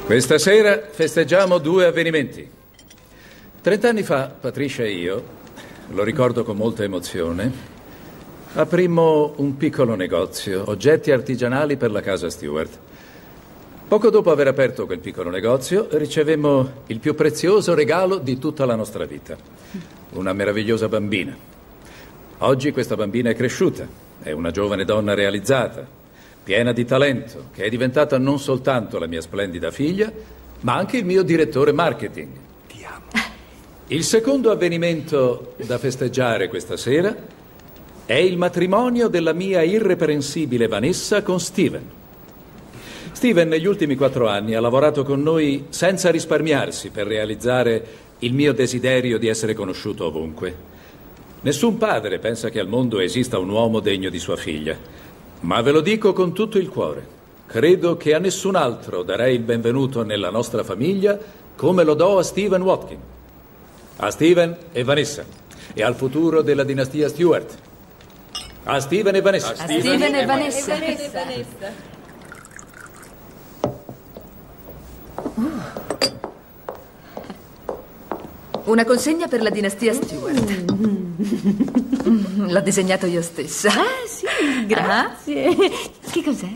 Questa sera festeggiamo 2 avvenimenti. 30 anni fa, Patricia e io, lo ricordo con molta emozione, aprimmo un piccolo negozio, oggetti artigianali per la casa Stewart. Poco dopo aver aperto quel piccolo negozio, ricevemmo il più prezioso regalo di tutta la nostra vita. Una meravigliosa bambina. Oggi questa bambina è cresciuta, è una giovane donna realizzata, piena di talento, che è diventata non soltanto la mia splendida figlia, ma anche il mio direttore marketing. Ti amo. Il secondo avvenimento da festeggiare questa sera è il matrimonio della mia irreprensibile Vanessa con Steven. Steven negli ultimi 4 anni ha lavorato con noi senza risparmiarsi per realizzare il mio desiderio di essere conosciuto ovunque. Nessun padre pensa che al mondo esista un uomo degno di sua figlia. Ma ve lo dico con tutto il cuore. Credo che a nessun altro darei il benvenuto nella nostra famiglia come lo do a Stephen Watkin. A Steven e Vanessa. E al futuro della dinastia Stewart. A Steven e Vanessa. A Steven e Vanessa. Una consegna per la dinastia Stewart. L'ho disegnato io stessa. Ah, sì, grazie. Che cos'è?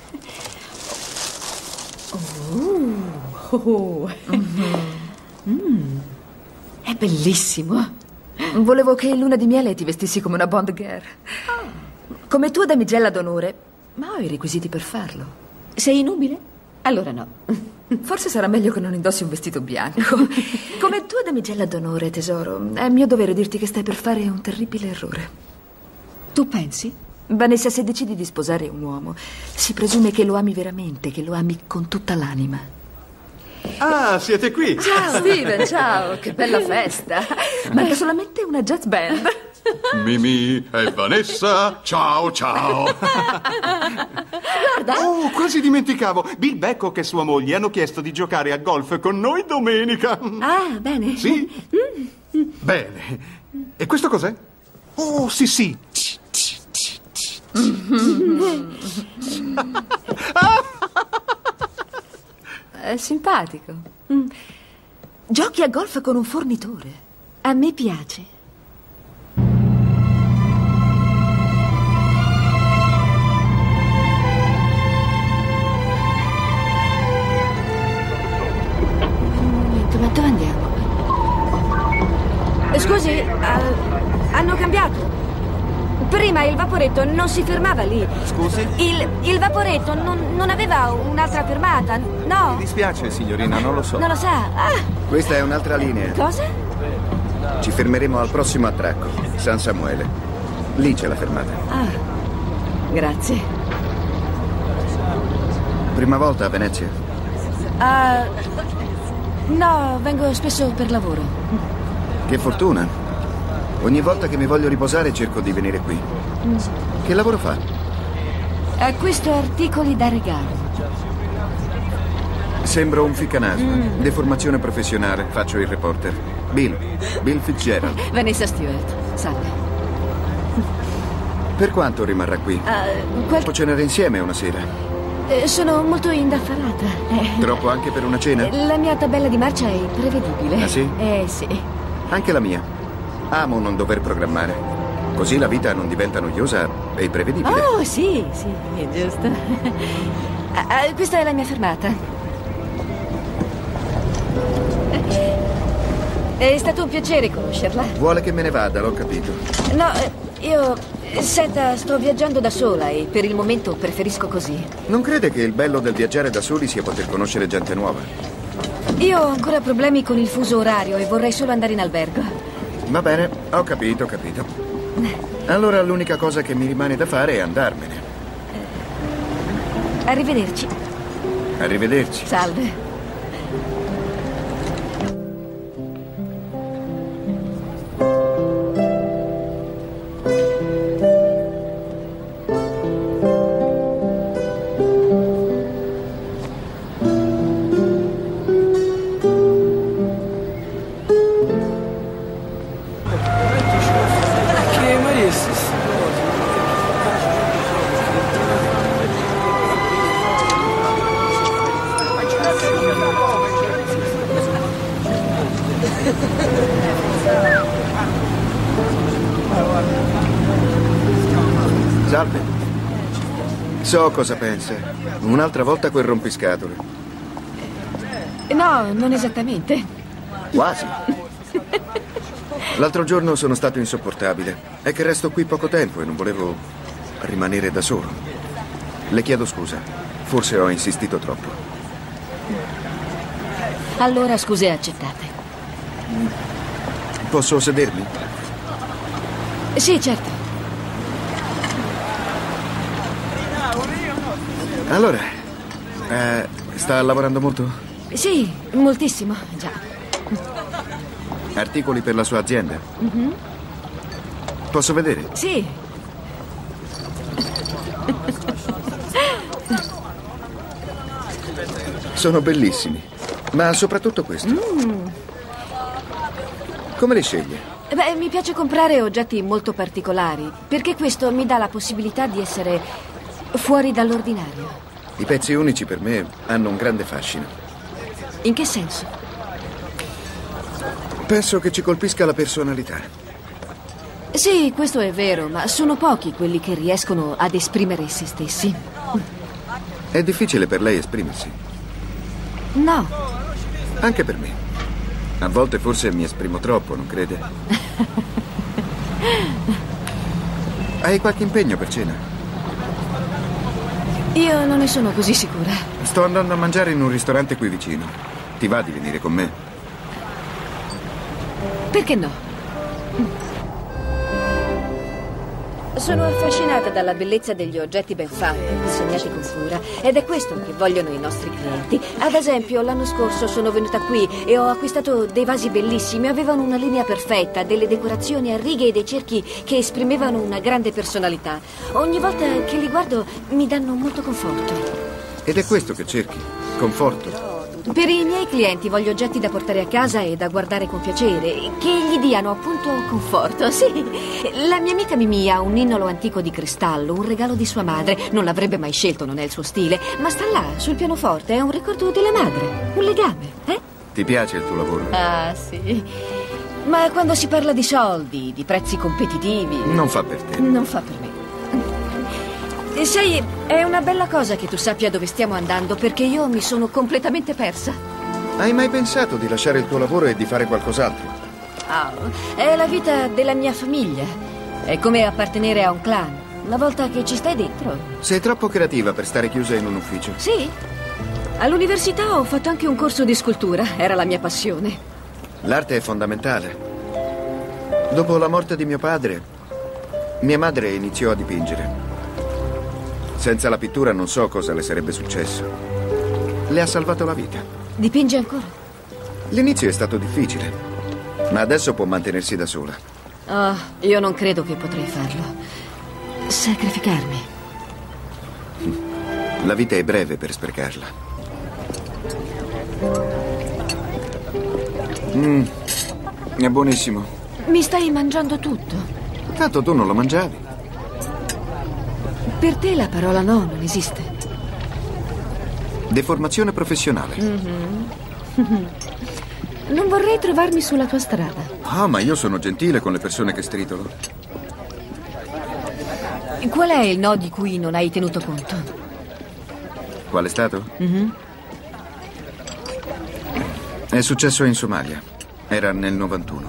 È bellissimo. Volevo che in luna di miele ti vestissi come una Bond girl. Come tua damigella d'onore. Ma ho i requisiti per farlo. Sei nubile? Allora no. Forse sarà meglio che non indossi un vestito bianco. Come tua damigella d'onore, tesoro, è mio dovere dirti che stai per fare un terribile errore. Tu pensi? Vanessa, se decidi di sposare un uomo, si presume che lo ami veramente, che lo ami con tutta l'anima. Ah, siete qui! Ciao, Steven, ciao, che bella festa. Manca solamente una jazz band. Mimì e Vanessa, ciao ciao! Guarda! Oh, quasi dimenticavo! Bill Beckock e sua moglie hanno chiesto di giocare a golf con noi domenica. Ah, bene. Sì? Bene. E questo cos'è? Oh, sì, sì. È simpatico. Giochi a golf con un fornitore. A me piace. Ma dove andiamo? Scusi, hanno cambiato. Prima il vaporetto non si fermava lì. Scusi? Il vaporetto non aveva un'altra fermata, no? Mi dispiace, signorina, non lo so. Non lo sa? Ah, Questa è un'altra linea. cosa? Ci fermeremo al prossimo attracco, San Samuele. Lì c'è la fermata. Ah, grazie. Prima volta a Venezia? No, vengo spesso per lavoro. Che fortuna. Ogni volta che mi voglio riposare cerco di venire qui. Che lavoro fa? Acquisto articoli da regalo. Sembro un ficcanaso. Deformazione professionale. Faccio il reporter. Bill Fitzgerald. Vanessa Stewart, salve. Per quanto rimarrà qui? Può cenare insieme una sera. Sono molto indaffarata. Troppo anche per una cena? La mia tabella di marcia è imprevedibile. Ah, sì? Sì. Anche la mia. Amo non dover programmare. Così la vita non diventa noiosa e imprevedibile. Oh, sì, è giusto. Questa è la mia fermata. È stato un piacere conoscerla. Vuole che me ne vada, l'ho capito. No, senta, sto viaggiando da sola e per il momento preferisco così. Non crede che il bello del viaggiare da soli sia poter conoscere gente nuova? Io ho ancora problemi con il fuso orario e vorrei solo andare in albergo. Va bene, ho capito. Allora l'unica cosa che mi rimane da fare è andarmene. Arrivederci. Arrivederci. Salve. Salve. So cosa pensa. Un'altra volta quel rompiscatole. No, non esattamente. Quasi. L'altro giorno sono stato insopportabile. È che resto qui poco tempo e non volevo rimanere da solo. Le chiedo scusa. Forse ho insistito troppo. Allora scuse accettate. Posso sedermi? Sì, certo. Allora, sta lavorando molto? Sì, moltissimo, già. Articoli per la sua azienda? Posso vedere? Sì. Sono bellissimi, ma soprattutto questo. Come li sceglie? Beh, mi piace comprare oggetti molto particolari, perché questo mi dà la possibilità di essere fuori dall'ordinario. I pezzi unici per me hanno un grande fascino. In che senso? Penso che ci colpisca la personalità. Sì, questo è vero, ma sono pochi quelli che riescono ad esprimere se stessi. È difficile per lei esprimersi. No. Anche per me. A volte forse mi esprimo troppo, non crede? Hai qualche impegno per cena? Io non ne sono così sicura. Sto andando a mangiare in un ristorante qui vicino. Ti va di venire con me? Perché no? Sono affascinata dalla bellezza degli oggetti ben fatti, disegnati con cura, ed è questo che vogliono i nostri clienti. Ad esempio, l'anno scorso sono venuta qui e ho acquistato dei vasi bellissimi, avevano una linea perfetta, delle decorazioni a righe e dei cerchi che esprimevano una grande personalità. Ogni volta che li guardo mi danno molto conforto. Ed è questo che cerchi, conforto. Per i miei clienti voglio oggetti da portare a casa e da guardare con piacere, che gli diano appunto conforto, sì. La mia amica Mimì ha un ninnolo antico di cristallo, un regalo di sua madre. Non l'avrebbe mai scelto, non è il suo stile, ma sta là, sul pianoforte, è un ricordo della madre, un legame, eh? Ti piace il tuo lavoro? Ah, sì. Ma quando si parla di soldi, di prezzi competitivi... Non fa per te. Non fa per me. Sai, è una bella cosa che tu sappia dove stiamo andando, perché io mi sono completamente persa. Hai mai pensato di lasciare il tuo lavoro e di fare qualcos'altro? È la vita della mia famiglia. È come appartenere a un clan. Una volta che ci stai dentro... Sei troppo creativa per stare chiusa in un ufficio. Sì. All'università ho fatto anche un corso di scultura. Era la mia passione. L'arte è fondamentale. Dopo la morte di mio padre, mia madre iniziò a dipingere. Senza la pittura non so cosa le sarebbe successo. Le ha salvato la vita. Dipinge ancora? L'inizio è stato difficile, ma adesso può mantenersi da sola. Oh, io non credo che potrei farlo. Sacrificarmi. La vita è breve per sprecarla. È buonissimo. Mi stai mangiando tutto. Tanto tu non lo mangiavi. Per te la parola no non esiste. Deformazione professionale. Non vorrei trovarmi sulla tua strada. Ah, ma io sono gentile con le persone che stritolo. Qual è il no di cui non hai tenuto conto? Qual è stato? È successo in Somalia. Era nel 91.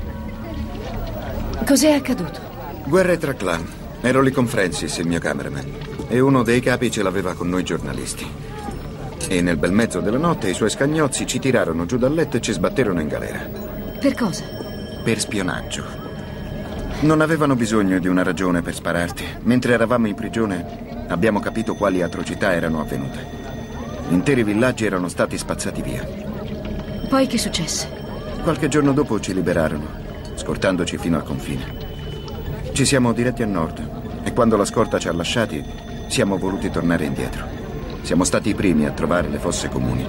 Cos'è accaduto? Guerre tra clan. Ero lì con Francis, il mio cameraman, e uno dei capi ce l'aveva con noi giornalisti. E nel bel mezzo della notte i suoi scagnozzi ci tirarono giù dal letto e ci sbatterono in galera. Per cosa? Per spionaggio. Non avevano bisogno di una ragione per spararti. Mentre eravamo in prigione abbiamo capito quali atrocità erano avvenute. Interi villaggi erano stati spazzati via. Poi che successe? Qualche giorno dopo ci liberarono, scortandoci fino al confine. Ci siamo diretti a nord e quando la scorta ci ha lasciati siamo voluti tornare indietro. Siamo stati i primi a trovare le fosse comuni.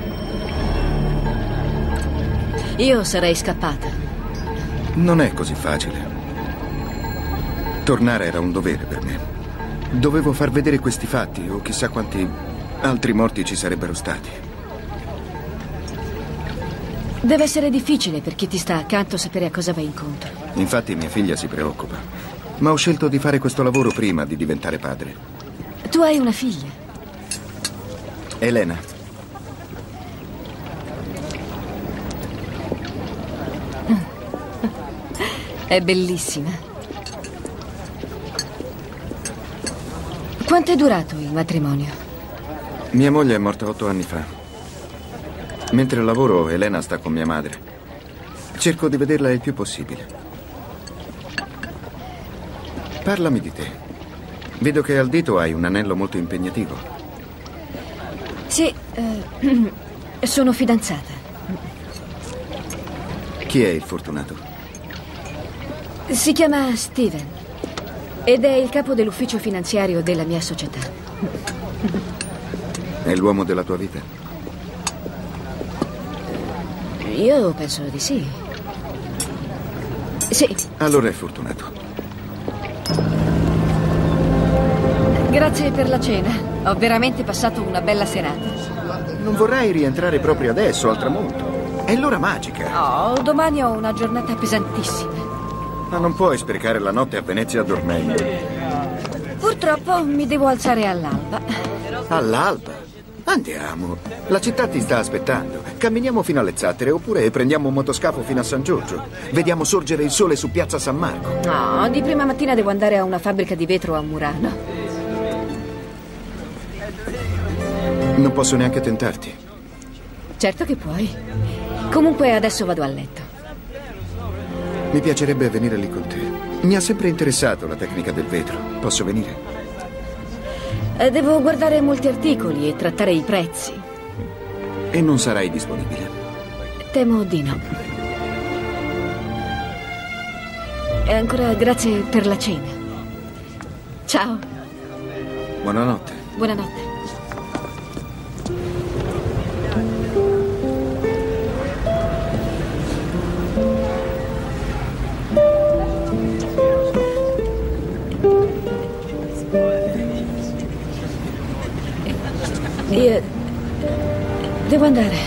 Io sarei scappata. Non è così facile. Tornare era un dovere per me. Dovevo far vedere questi fatti o chissà quanti altri morti ci sarebbero stati. Deve essere difficile per chi ti sta accanto sapere a cosa vai incontro. Infatti mia figlia si preoccupa. Ma ho scelto di fare questo lavoro prima di diventare padre. Tu hai una figlia? Elena. È bellissima. Quanto è durato il matrimonio? Mia moglie è morta 8 anni fa. Mentre lavoro, Elena sta con mia madre. Cerco di vederla il più possibile. Parlami di te. Vedo che al dito hai un anello molto impegnativo. Sì, sono fidanzata. Chi è il fortunato? Si chiama Steven ed è il capo dell'ufficio finanziario della mia società. È l'uomo della tua vita? Io penso di sì. Sì. Allora è fortunato. Grazie per la cena. Ho veramente passato una bella serata. Non vorrai rientrare proprio adesso, al tramonto. È l'ora magica. Oh, domani ho una giornata pesantissima. Ma non puoi sprecare la notte a Venezia dormendo. Purtroppo mi devo alzare all'alba. All'alba? Andiamo. La città ti sta aspettando. Camminiamo fino alle Zattere oppure prendiamo un motoscafo fino a San Giorgio. Vediamo sorgere il sole su piazza San Marco. No, di prima mattina devo andare a una fabbrica di vetro a Murano. Non posso neanche tentarti. Certo che puoi. Comunque adesso vado a letto. Mi piacerebbe venire lì con te. Mi ha sempre interessato la tecnica del vetro. Posso venire? Devo guardare molti articoli e trattare i prezzi. E non sarai disponibile? Temo di no. E ancora grazie per la cena. Ciao. Buonanotte. Buonanotte. Io devo andare.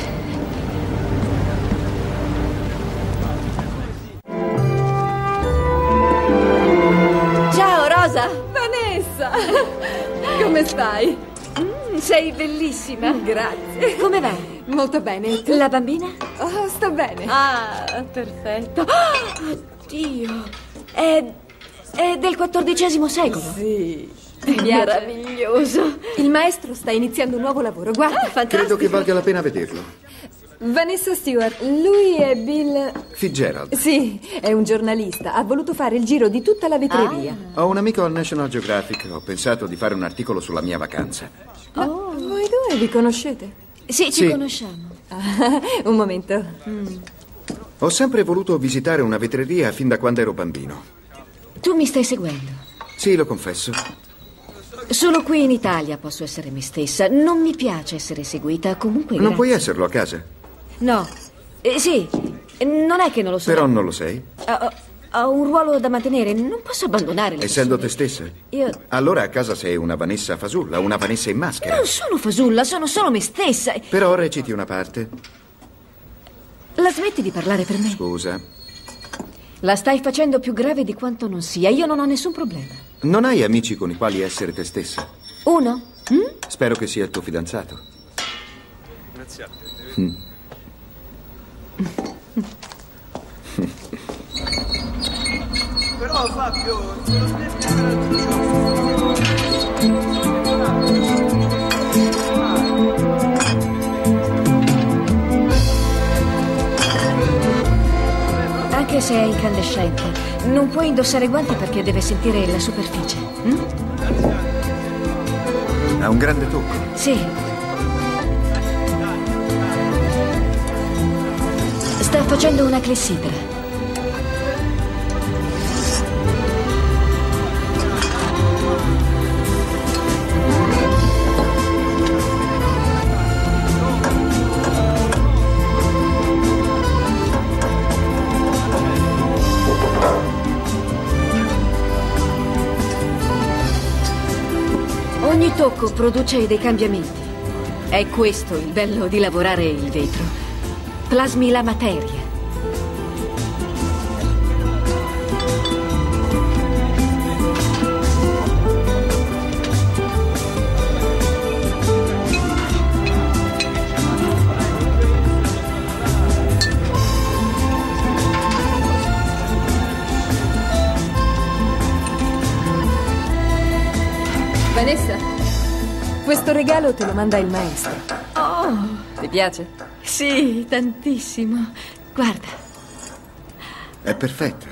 Ciao, Rosa. Vanessa! Come stai? Sei bellissima. Grazie. Come va? Molto bene. Tu? La bambina? Oh, sto bene. Ah, perfetto. Oddio. È del XIV secolo. Sì. Meraviglioso. Il maestro sta iniziando un nuovo lavoro. Guarda. Fantastico. Credo che valga la pena vederlo. Vanessa Stewart. Lui è Bill... Fitzgerald. Sì, è un giornalista. Ha voluto fare il giro di tutta la vetreria. Ho un amico al National Geographic. Ho pensato di fare un articolo sulla mia vacanza. Oh. Voi due vi conoscete? Sì, ci conosciamo. Ah, un momento. Ho sempre voluto visitare una vetreria fin da quando ero bambino. Tu mi stai seguendo? Sì, lo confesso. Solo qui in Italia posso essere me stessa. Non mi piace essere seguita. Comunque Non puoi esserlo a casa. No. Sì. Non è che non lo so. Però non lo sei. Ho un ruolo da mantenere. Non posso abbandonare le Essendo persone. te stessa? Io... Allora a casa sei una Vanessa fasulla, una Vanessa in maschera. Non sono fasulla, sono solo me stessa. Però reciti una parte. La smetti di parlare per me? Scusa. La stai facendo più grave di quanto non sia. Io non ho nessun problema. Non hai amici con i quali essere te stessa? Uno? Spero che sia il tuo fidanzato. Grazie a te. Però Fabio, Anche se è incandescente, non puoi indossare guanti perché deve sentire la superficie. Ha un grande tocco. Sì. Sta facendo una clessidra. Ogni tocco produce dei cambiamenti. È questo il bello di lavorare il vetro. Plasmi la materia. Questo regalo te lo manda il maestro. Oh, ti piace? Sì, tantissimo. Guarda. È perfetta.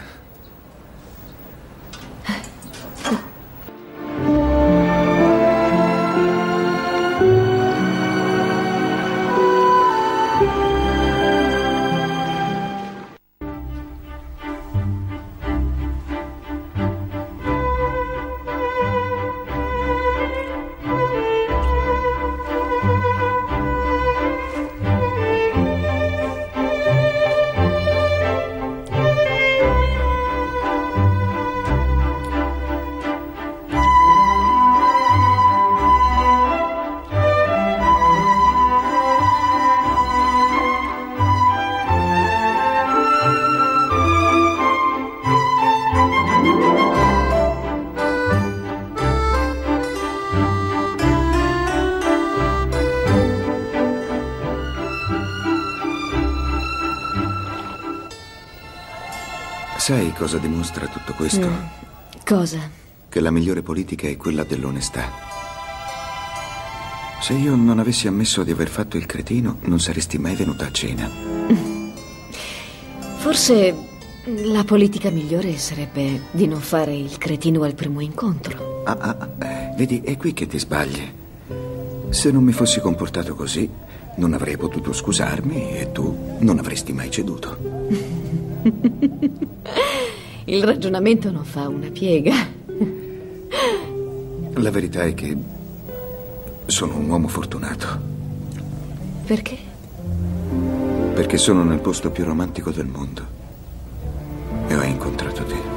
Sai cosa dimostra tutto questo? Cosa? Che la migliore politica è quella dell'onestà. Se io non avessi ammesso di aver fatto il cretino, non saresti mai venuta a cena. Forse la politica migliore sarebbe di non fare il cretino al primo incontro. Vedi, è qui che ti sbagli. Se non mi fossi comportato così, non avrei potuto scusarmi e tu non avresti mai ceduto. Il ragionamento non fa una piega. La verità è che sono un uomo fortunato. Perché? Perché sono nel posto più romantico del mondo e ho incontrato te.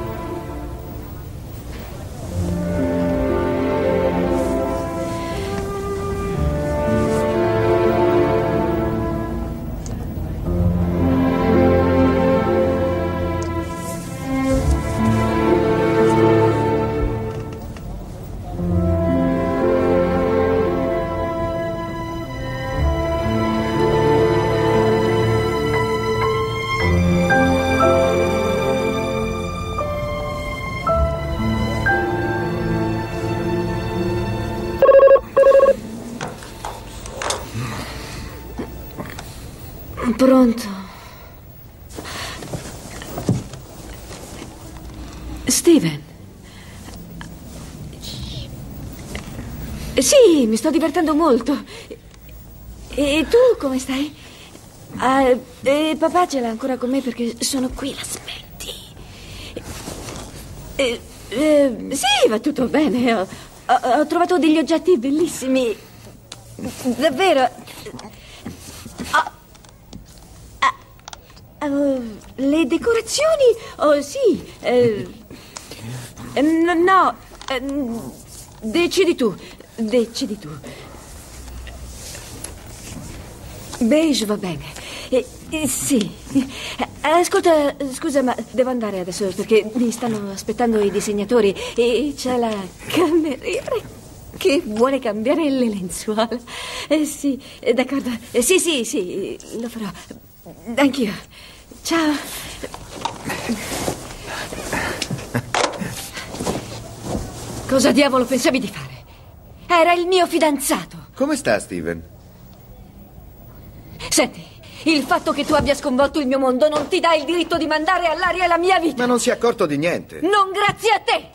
Pronto? Steven? Sì, mi sto divertendo molto. E tu come stai? Papà ce l'ha ancora con me perché sono qui, l'aspetti. Sì, va tutto bene. Ho trovato degli oggetti bellissimi. Davvero. Le decorazioni? Oh, sì. No. Decidi tu. Beige va bene. Sì. Ascolta, scusa, ma devo andare adesso perché mi stanno aspettando i disegnatori e c'è la cameriera che vuole cambiare le lenzuola. Sì, d'accordo. Sì, lo farò. Anch'io. Ciao. Cosa diavolo pensavi di fare? Era il mio fidanzato. Come sta, Steven? Senti, il fatto che tu abbia sconvolto il mio mondo non ti dà il diritto di mandare all'aria la mia vita. Ma non si è accorto di niente. Non grazie a te.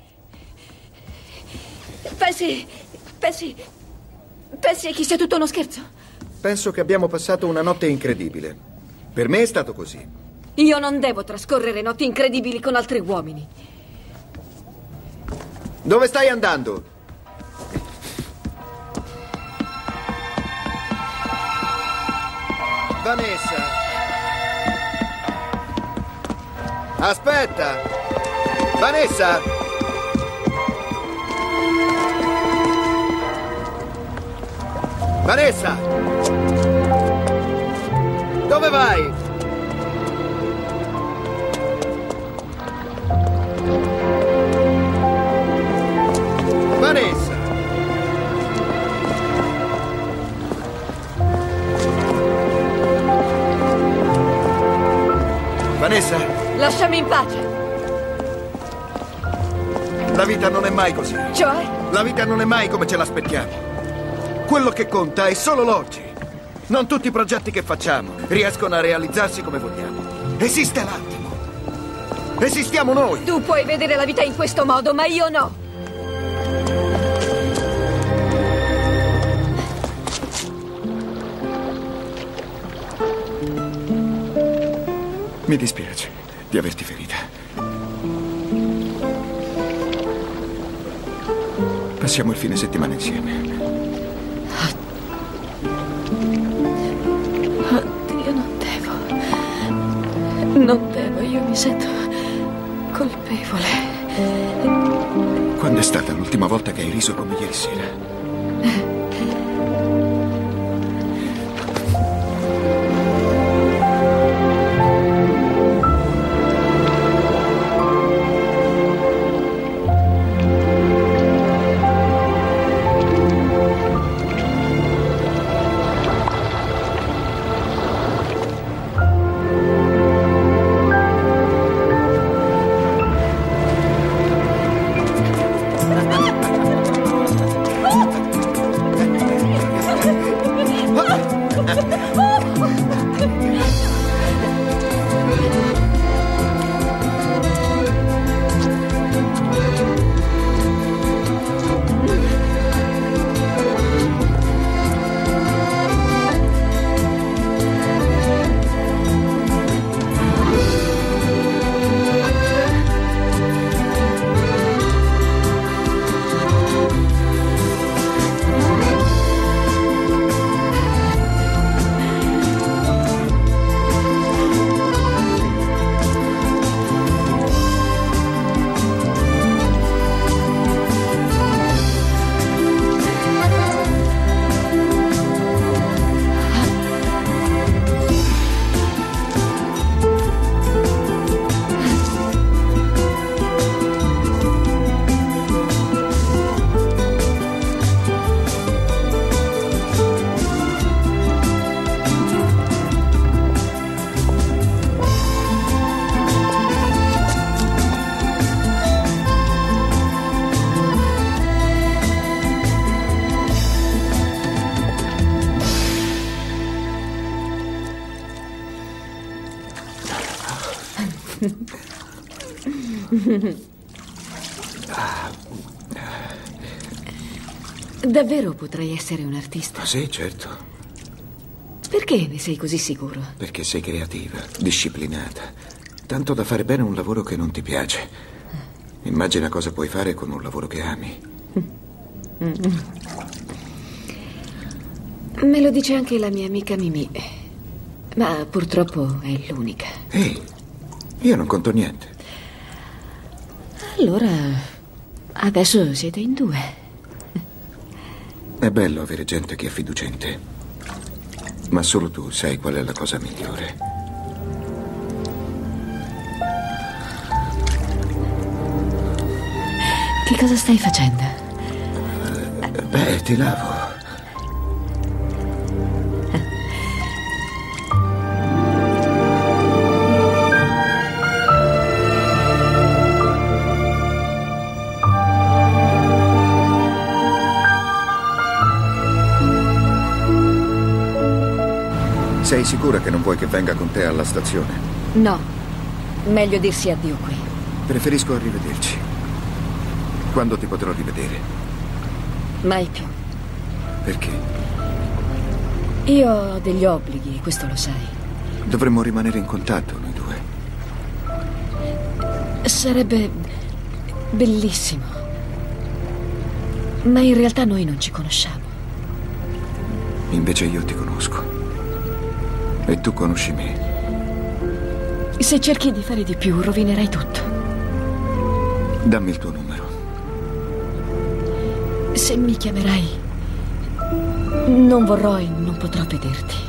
Pensi che sia tutto uno scherzo? Penso che abbiamo passato una notte incredibile. Per me è stato così. Io non devo trascorrere notti incredibili con altri uomini. Dove stai andando? Vanessa! Aspetta! Vanessa! Vanessa! Dove vai? Vanessa! Vanessa? Lasciami in pace. La vita non è mai così. Cioè? La vita non è mai come ce l'aspettiamo. Quello che conta è solo l'oggi. Non tutti i progetti che facciamo riescono a realizzarsi come vogliamo. Esiste l'attimo. Esistiamo noi. Tu puoi vedere la vita in questo modo, ma io no. Mi dispiace di averti ferita. Passiamo il fine settimana insieme. Oddio, non devo, io mi sento colpevole. Quando è stata l'ultima volta che hai riso come ieri sera? Davvero potrei essere un artista? Sì, certo. Perché ne sei così sicuro? Perché sei creativa, disciplinata. Tanto da fare bene un lavoro che non ti piace. Immagina cosa puoi fare con un lavoro che ami. Me lo dice anche la mia amica Mimì. Ma purtroppo è l'unica. Ehi, io non conto niente. Allora, adesso siete in due. È bello avere gente che è fiducia in te. Ma solo tu sai qual è la cosa migliore. Che cosa stai facendo? Beh, ti lavo. Sei sicura che non vuoi che venga con te alla stazione? No, meglio dirsi addio qui. Preferisco arrivederci. Quando ti potrò rivedere? Mai più. Perché? Io ho degli obblighi, questo lo sai. Dovremmo rimanere in contatto noi due. Sarebbe bellissimo. Ma in realtà noi non ci conosciamo. Invece io ti conosco. E tu conosci me. Se cerchi di fare di più, rovinerai tutto. Dammi il tuo numero. Se mi chiamerai, non vorrò e non potrò vederti.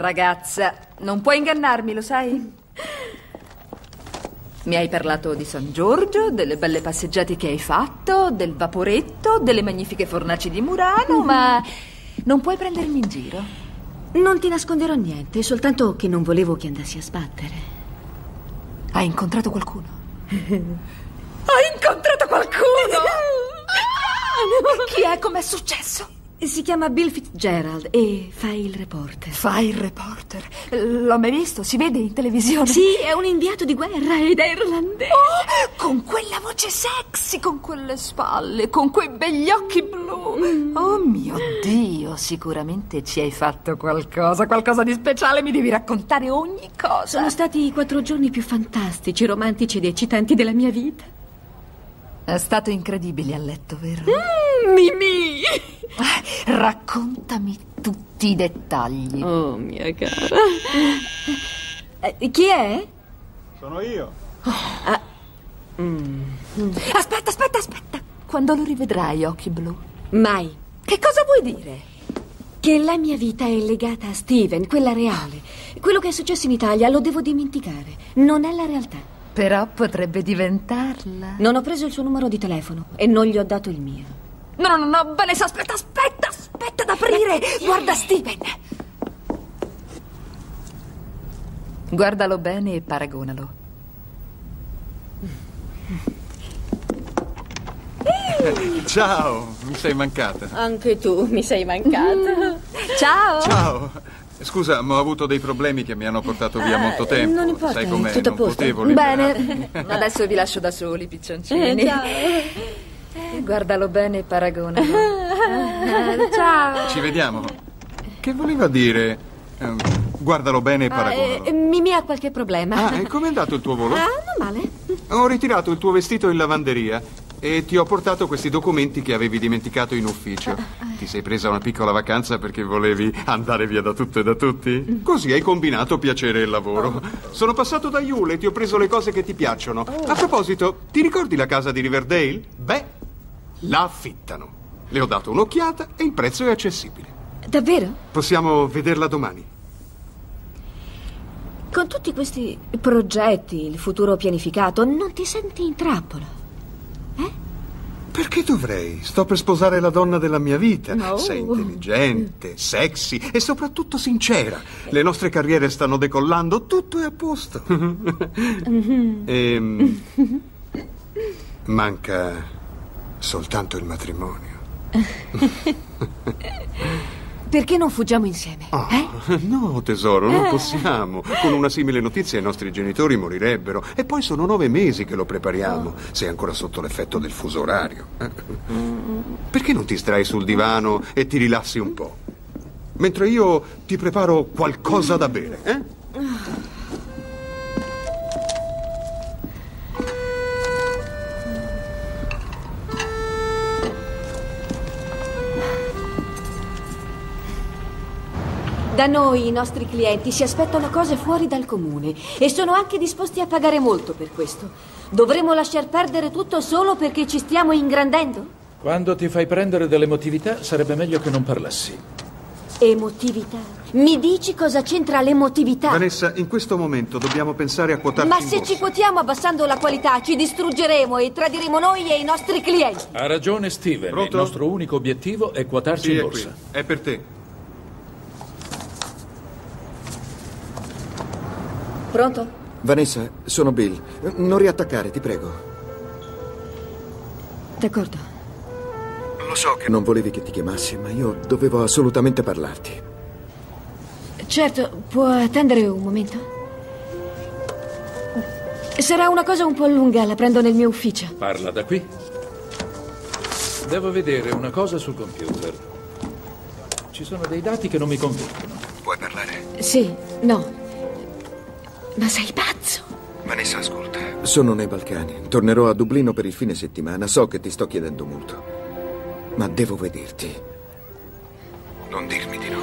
ragazza, non puoi ingannarmi, lo sai? Mi hai parlato di San Giorgio, delle belle passeggiate che hai fatto, del vaporetto, delle magnifiche fornaci di Murano, ma non puoi prendermi in giro. Non ti nasconderò niente, soltanto che non volevo che andassi a sbattere. Hai incontrato qualcuno? Hai incontrato qualcuno? Chi è? Com'è successo? Si chiama Bill Fitzgerald e fa il reporter. Fa il reporter? L'ho mai visto? Si vede in televisione? Sì, è un inviato di guerra ed è irlandese. Oh, con quella voce sexy, con quelle spalle, con quei begli occhi blu. Oh mio Dio, sicuramente ci hai fatto qualcosa di speciale. Mi devi raccontare ogni cosa. Sono stati i 4 giorni più fantastici, romantici ed eccitanti della mia vita. È stato incredibile a letto, vero? Mimì! Raccontami tutti i dettagli. Oh, mia cara. Chi è? Sono io. Aspetta. Quando lo rivedrai, occhi blu? Mai. Che cosa vuoi dire? Che la mia vita è legata a Steven, quella reale. Quello che è successo in Italia lo devo dimenticare. Non è la realtà. Però potrebbe diventarla. Non ho preso il suo numero di telefono e non gli ho dato il mio. No, Vanessa, aspetta ad aprire. Guarda Steven. Guardalo bene e paragonalo. Ciao, mi sei mancata. Anche tu mi sei mancata. Ciao. Ciao. Scusa, ma ho avuto dei problemi che mi hanno portato via molto tempo. Non importa, sai com'è, tutto a non posto. potevo liberarmi. Bene, adesso vi lascio da soli, piccioncini. Ciao. Guardalo bene e paragonalo. Ciao. Ci vediamo. Che voleva dire? Guardalo bene e paragonalo. Mimì ha qualche problema. E com'è andato il tuo volo? Non male. Ho ritirato il tuo vestito in lavanderia e ti ho portato questi documenti che avevi dimenticato in ufficio. Ti sei presa una piccola vacanza perché volevi andare via da tutto e da tutti? Così hai combinato piacere e lavoro. Sono passato da Yule e ti ho preso le cose che ti piacciono. A proposito, ti ricordi la casa di Riverdale? Beh, la affittano. Le ho dato un'occhiata e il prezzo è accessibile. Davvero? Possiamo vederla domani. Con tutti questi progetti, il futuro pianificato, non ti senti in trappola? Perché dovrei? Sto per sposare la donna della mia vita. No. Sei intelligente, sexy e soprattutto sincera. Le nostre carriere stanno decollando, tutto è a posto. Manca soltanto il matrimonio. Perché non fuggiamo insieme? No, tesoro, non possiamo. Con una simile notizia i nostri genitori morirebbero. E poi sono 9 mesi che lo prepariamo. Sei ancora sotto l'effetto del fuso orario. Perché non ti strai sul divano e ti rilassi un po'? Mentre io ti preparo qualcosa da bere, Da noi i nostri clienti si aspettano cose fuori dal comune e sono anche disposti a pagare molto per questo. Dovremmo lasciar perdere tutto solo perché ci stiamo ingrandendo? Quando ti fai prendere dall'emotività sarebbe meglio che non parlassi. Emotività? Mi dici cosa c'entra l'emotività? Vanessa, in questo momento dobbiamo pensare a quotarci Ma in se borsa. ci quotiamo abbassando la qualità ci distruggeremo e tradiremo noi e i nostri clienti. Ha ragione Steven. Pronto? Il nostro unico obiettivo è quotarci Sì, in è borsa. qui. È per te. Pronto? Vanessa, sono Bill. Non riattaccare, ti prego. D'accordo. Lo so che non volevi che ti chiamassi, ma io dovevo assolutamente parlarti. Certo, può attendere un momento? Sarà una cosa un po' lunga, la prendo nel mio ufficio. Parla da qui. Devo vedere una cosa sul computer. Ci sono dei dati che non mi convincono. Puoi parlare? Sì, no. Ma sei pazzo? Vanessa, ascolta. Sono nei Balcani. Tornerò a Dublino per il fine settimana. So che ti sto chiedendo molto. Ma devo vederti. Non dirmi di no.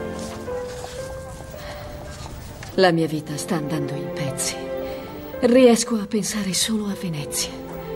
La mia vita sta andando in pezzi. Riesco a pensare solo a Venezia.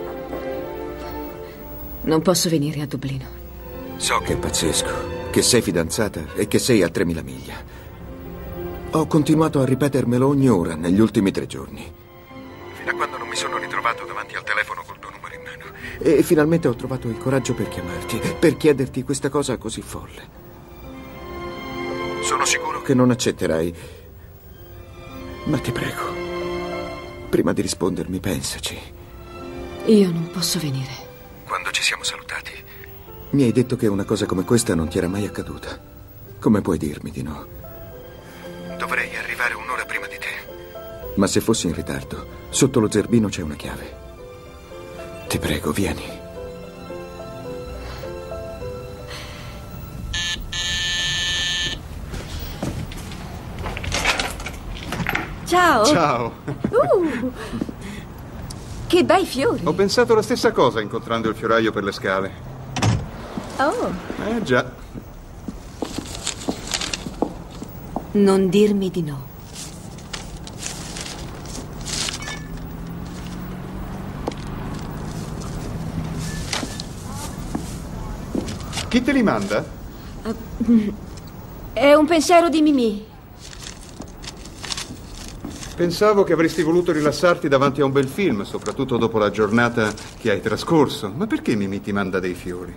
Non posso venire a Dublino. So che è pazzesco, che sei fidanzata e che sei a 3000 miglia. Ho continuato a ripetermelo ogni ora negli ultimi 3 giorni. Fino a quando non mi sono ritrovato davanti al telefono col tuo numero in mano. E finalmente ho trovato il coraggio per chiamarti, per chiederti questa cosa così folle. Sono sicuro che non accetterai. Ma ti prego, prima di rispondermi, pensaci. Io non posso venire. Quando ci siamo salutati, mi hai detto che una cosa come questa non ti era mai accaduta. Come puoi dirmi di no? Dovrei arrivare un'ora prima di te. Ma se fossi in ritardo, sotto lo zerbino c'è una chiave. Ti prego, vieni. Ciao. Ciao. Che bei fiori. Ho pensato la stessa cosa incontrando il fioraio per le scale. Oh. Già. Non dirmi di no. Chi te li manda? È un pensiero di Mimì. Pensavo che avresti voluto rilassarti davanti a un bel film, soprattutto dopo la giornata che hai trascorso. Ma perché Mimì ti manda dei fiori?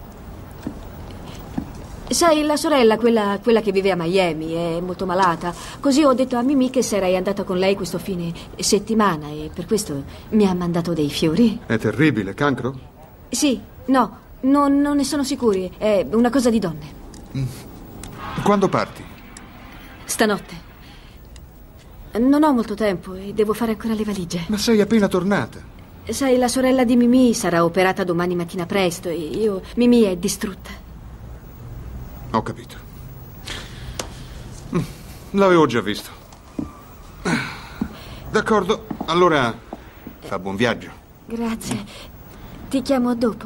Sai, la sorella, quella che vive a Miami, è molto malata. Così ho detto a Mimì che sarei andata con lei questo fine settimana e per questo mi ha mandato dei fiori. È terribile, cancro? Sì, no, non ne sono sicuri. È una cosa di donne. Quando parti? Stanotte. Non ho molto tempo e devo fare ancora le valigie. Ma sei appena tornata. Sai, la sorella di Mimì sarà operata domani mattina presto e Mimì è distrutta. Ho capito. L'avevo già visto. D'accordo, allora fa buon viaggio. Grazie. Ti chiamo dopo,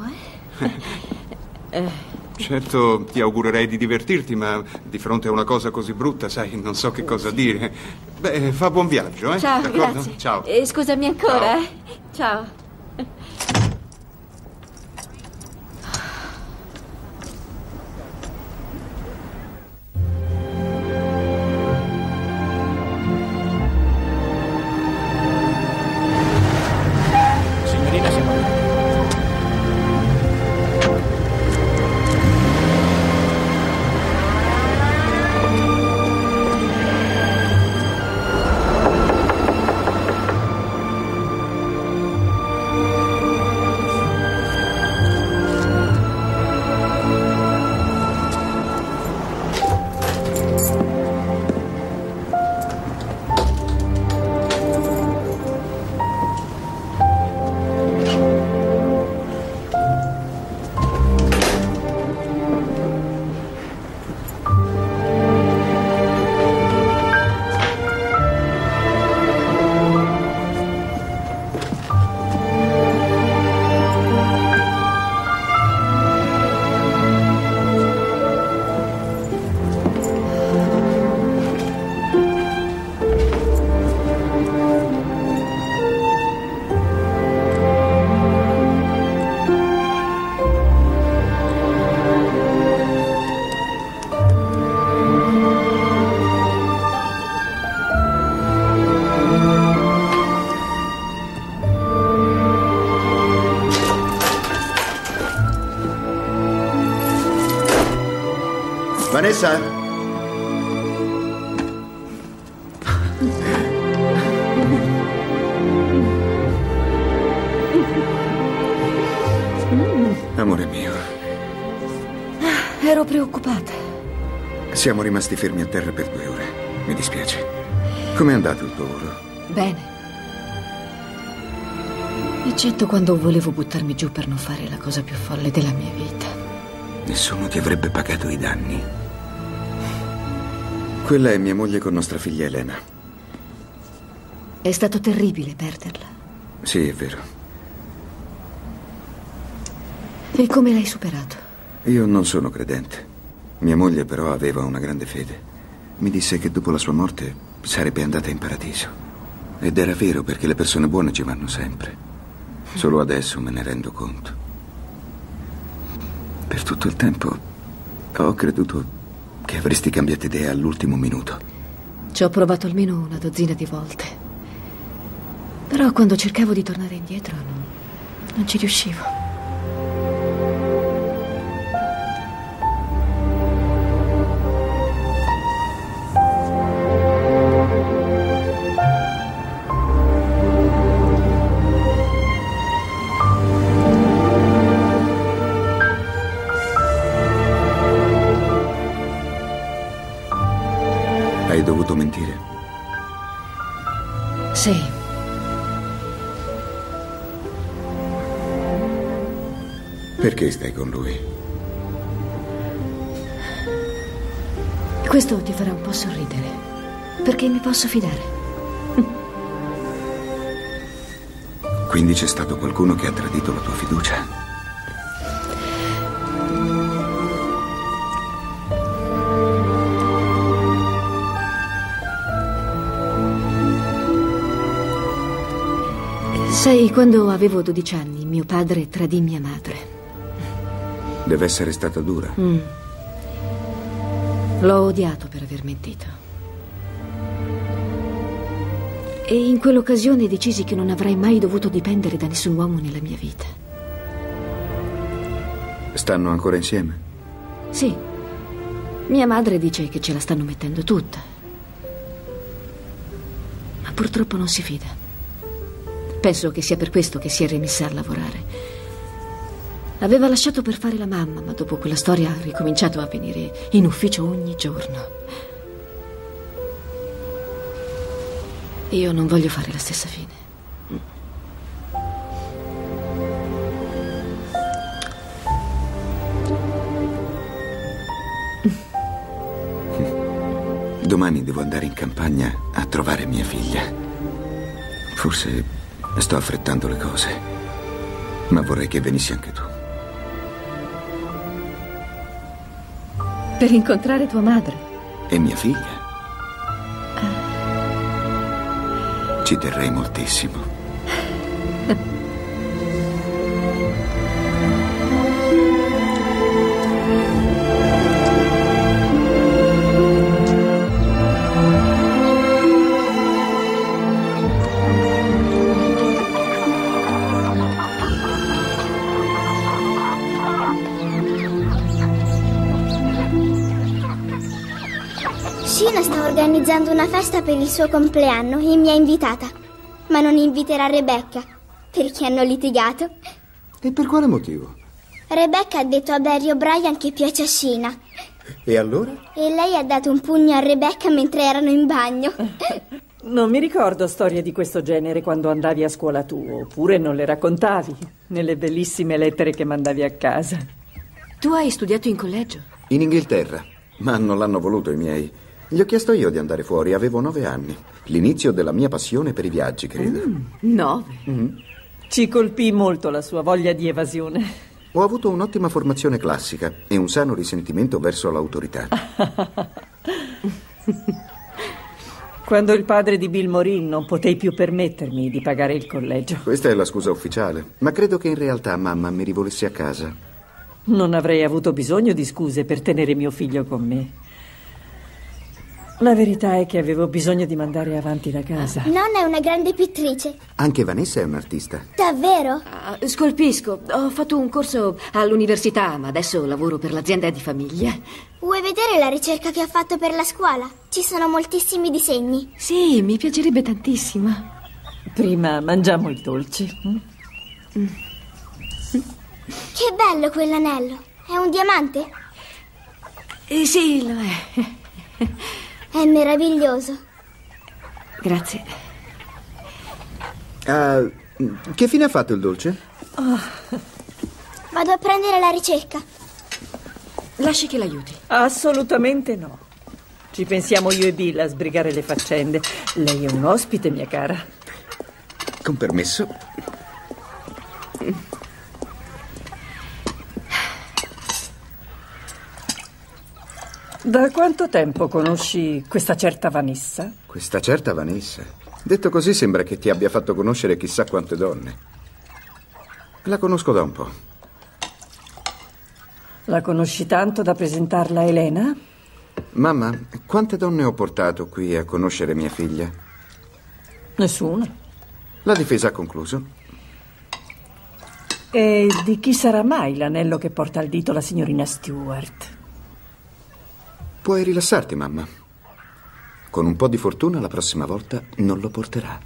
Certo, ti augurerei di divertirti, ma di fronte a una cosa così brutta, sai, non so che cosa dire. Beh, fa buon viaggio, eh? Ciao, D'accordo? grazie. Ciao. Scusami ancora, Ciao. Signorina, siamo arrivati. Vanessa? Amore mio. Ero preoccupata. Siamo rimasti fermi a terra per 2 ore. Mi dispiace. Com'è andato il tuo volo? Bene. Eccetto quando volevo buttarmi giù per non fare la cosa più folle della mia vita. Nessuno ti avrebbe pagato i danni. Quella è mia moglie con nostra figlia Elena. È stato terribile perderla. Sì, è vero. E come l'hai superato? Io non sono credente. Mia moglie però aveva una grande fede. Mi disse che dopo la sua morte sarebbe andata in paradiso. Ed era vero, perché le persone buone ci vanno sempre. Solo adesso me ne rendo conto. Per tutto il tempo ho creduto che avresti cambiato idea all'ultimo minuto. Ci ho provato almeno una dozzina di volte. Però quando cercavo di tornare indietro non ci riuscivo. Hai dovuto mentire? Sì. Perché stai con lui? Questo ti farà un po' sorridere, perché mi posso fidare. Quindi c'è stato qualcuno che ha tradito la tua fiducia? Sai, quando avevo 12 anni, mio padre tradì mia madre. Deve essere stata dura. L'ho odiato per aver mentito. E in quell'occasione decisi che non avrei mai dovuto dipendere da nessun uomo nella mia vita. Stanno ancora insieme? Sì. Mia madre dice che ce la stanno mettendo tutta. Ma purtroppo non si fida. Penso che sia per questo che si è rimessa a lavorare. Aveva lasciato per fare la mamma, ma dopo quella storia ha ricominciato a venire in ufficio ogni giorno. Io non voglio fare la stessa fine. Domani devo andare in campagna a trovare mia figlia. Forse sto affrettando le cose, ma vorrei che venissi anche tu. Per incontrare tua madre? E mia figlia? Ci terrei moltissimo. Sheena sta organizzando una festa per il suo compleanno e mi ha invitata. Ma non inviterà Rebecca, perché hanno litigato. E per quale motivo? Rebecca ha detto a Barry O'Brien che piace a Sheena. E allora? E lei ha dato un pugno a Rebecca mentre erano in bagno. Non mi ricordo storie di questo genere quando andavi a scuola tu, oppure non le raccontavi nelle bellissime lettere che mandavi a casa. Tu hai studiato in collegio? In Inghilterra, ma non l'hanno voluto i miei. Gli ho chiesto io di andare fuori, avevo 9 anni. L'inizio della mia passione per i viaggi, credo. 9? Ci colpì molto la sua voglia di evasione. Ho avuto un'ottima formazione classica e un sano risentimento verso l'autorità. Quando il padre di Bill morì non potei più permettermi di pagare il collegio. Questa è la scusa ufficiale, ma credo che in realtà mamma mi rivolesse a casa. Non avrei avuto bisogno di scuse per tenere mio figlio con me. La verità è che avevo bisogno di mandare avanti la casa. Nonna è una grande pittrice. Anche Vanessa è un'artista. Davvero? Scolpisco. Ho fatto un corso all'università, ma adesso lavoro per l'azienda di famiglia. Vuoi vedere la ricerca che ho fatto per la scuola? Ci sono moltissimi disegni. Sì, mi piacerebbe tantissimo. Prima mangiamo il dolce. Che bello quell'anello. È un diamante? Sì, lo è. È meraviglioso. Grazie. Che fine ha fatto il dolce? Vado a prendere la ricerca. Lasci che l'aiuti. Assolutamente no. Ci pensiamo io e Bill a sbrigare le faccende. Lei è un ospite, mia cara. Con permesso. Da quanto tempo conosci questa certa Vanessa? Questa certa Vanessa? Detto così sembra che ti abbia fatto conoscere chissà quante donne. La conosco da un po'. La conosci tanto da presentarla a Elena? Mamma, quante donne ho portato qui a conoscere mia figlia? Nessuna. La difesa ha concluso. E di chi sarà mai l'anello che porta al dito la signorina Stewart? Puoi rilassarti, mamma. Con un po' di fortuna la prossima volta non lo porterà.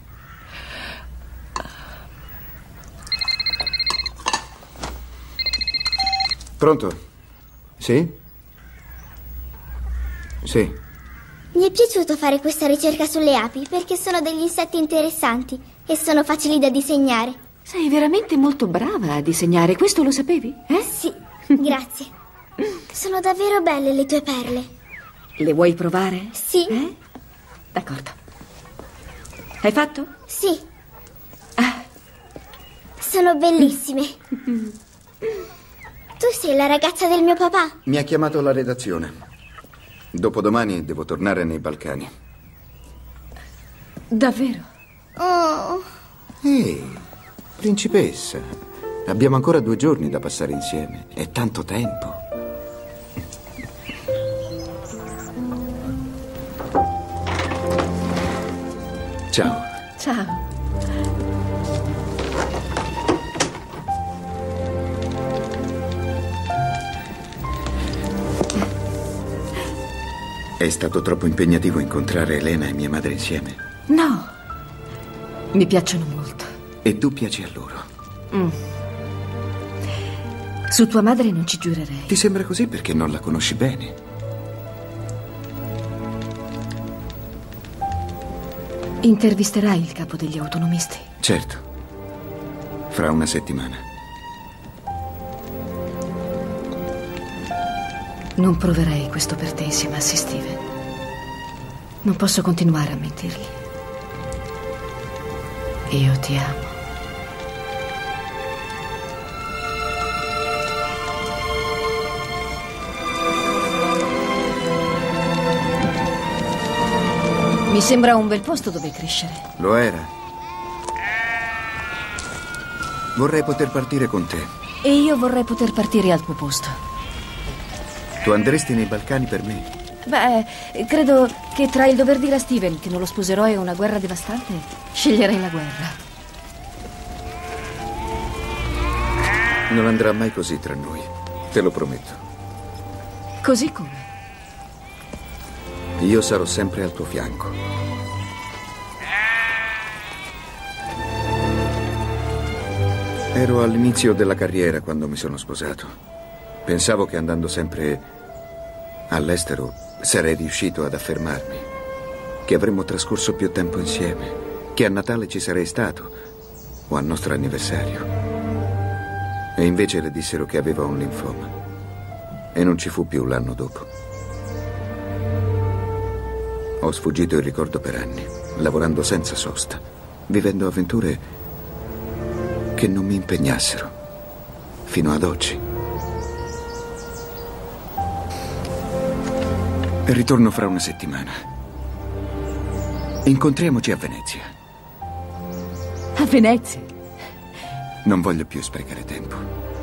Pronto? Sì? Sì. Mi è piaciuto fare questa ricerca sulle api perché sono degli insetti interessanti e sono facili da disegnare. Sei veramente molto brava a disegnare, questo lo sapevi? Sì, grazie. Sono davvero belle le tue perle. Le vuoi provare? Sì. D'accordo. Hai fatto? Sì. Sono bellissime. Tu sei la ragazza del mio papà? Mi ha chiamato alla redazione. Dopodomani devo tornare nei Balcani. Davvero? Oh. Ehi, principessa, abbiamo ancora 2 giorni da passare insieme. È tanto tempo. Ciao. Ciao. È stato troppo impegnativo incontrare Elena e mia madre insieme. No, mi piacciono molto. E tu piaci a loro. Su tua madre non ci giurerei. Ti sembra così perché non la conosci bene. Intervisterai il capo degli autonomisti? Certo. Fra una settimana. Non proverei questo per te insieme a Steven. Non posso continuare a mentirgli. Io ti amo. Mi sembra un bel posto dove crescere. Lo era. Vorrei poter partire con te. E io vorrei poter partire al tuo posto. Tu andresti nei Balcani per me? Beh, credo che tra il dover dire a Steven che non lo sposerò e una guerra devastante, sceglierei la guerra. Non andrà mai così tra noi, te lo prometto. Così come? Io sarò sempre al tuo fianco. Ero all'inizio della carriera quando mi sono sposato. Pensavo che andando sempre all'estero sarei riuscito ad affermarmi, che avremmo trascorso più tempo insieme, che a Natale ci sarei stato o al nostro anniversario. E invece le dissero che aveva un linfoma e non ci fu più l'anno dopo. Ho sfuggito il ricordo per anni, lavorando senza sosta, vivendo avventure che non mi impegnassero, fino ad oggi. Ritorno fra una settimana. Incontriamoci a Venezia. A Venezia? Non voglio più sprecare tempo.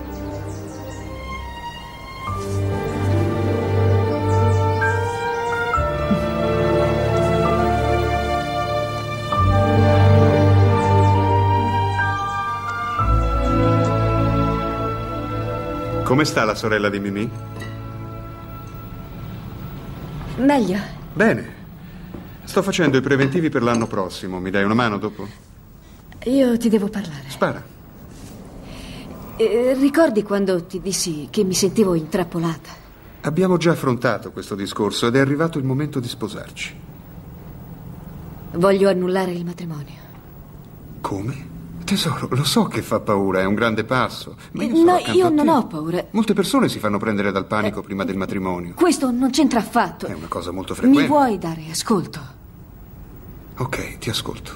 Come sta la sorella di Mimì? Meglio. Bene. Sto facendo i preventivi per l'anno prossimo. Mi dai una mano dopo? Io ti devo parlare. Spara. Ricordi quando ti dissi che mi sentivo intrappolata? Abbiamo già affrontato questo discorso ed è arrivato il momento di sposarci. Voglio annullare il matrimonio. Come? Tesoro, lo so che fa paura, è un grande passo. Ma io non ho paura. Molte persone si fanno prendere dal panico prima del matrimonio. Questo non c'entra affatto. È una cosa molto frequente. Mi vuoi dare ascolto? Ok, ti ascolto.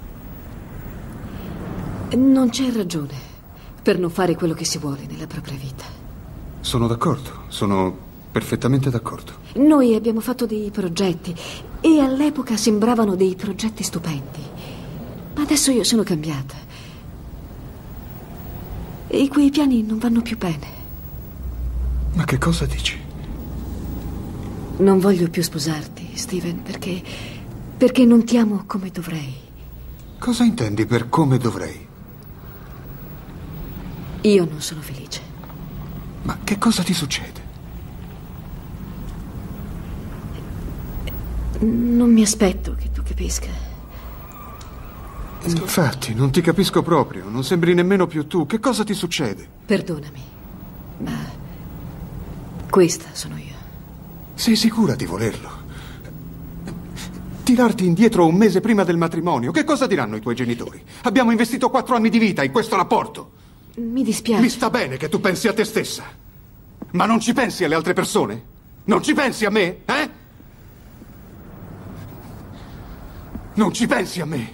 Non c'è ragione per non fare quello che si vuole nella propria vita. Sono d'accordo, sono perfettamente d'accordo. Noi abbiamo fatto dei progetti e all'epoca sembravano dei progetti stupendi. Ma adesso io sono cambiata. E quei piani non vanno più bene. Ma che cosa dici? Non voglio più sposarti, Steven, perché non ti amo come dovrei. Cosa intendi per come dovrei? Io non sono felice. Ma che cosa ti succede? Non mi aspetto che tu capisca. Infatti, non ti capisco proprio. Non sembri nemmeno più tu. Che cosa ti succede? Perdonami, ma questa sono io. Sei sicura di volerlo? Tirarti indietro un mese prima del matrimonio. Che cosa diranno i tuoi genitori? Abbiamo investito 4 anni di vita in questo rapporto. Mi dispiace. Mi sta bene che tu pensi a te stessa. Ma non ci pensi alle altre persone? Non ci pensi a me, eh? Non ci pensi a me?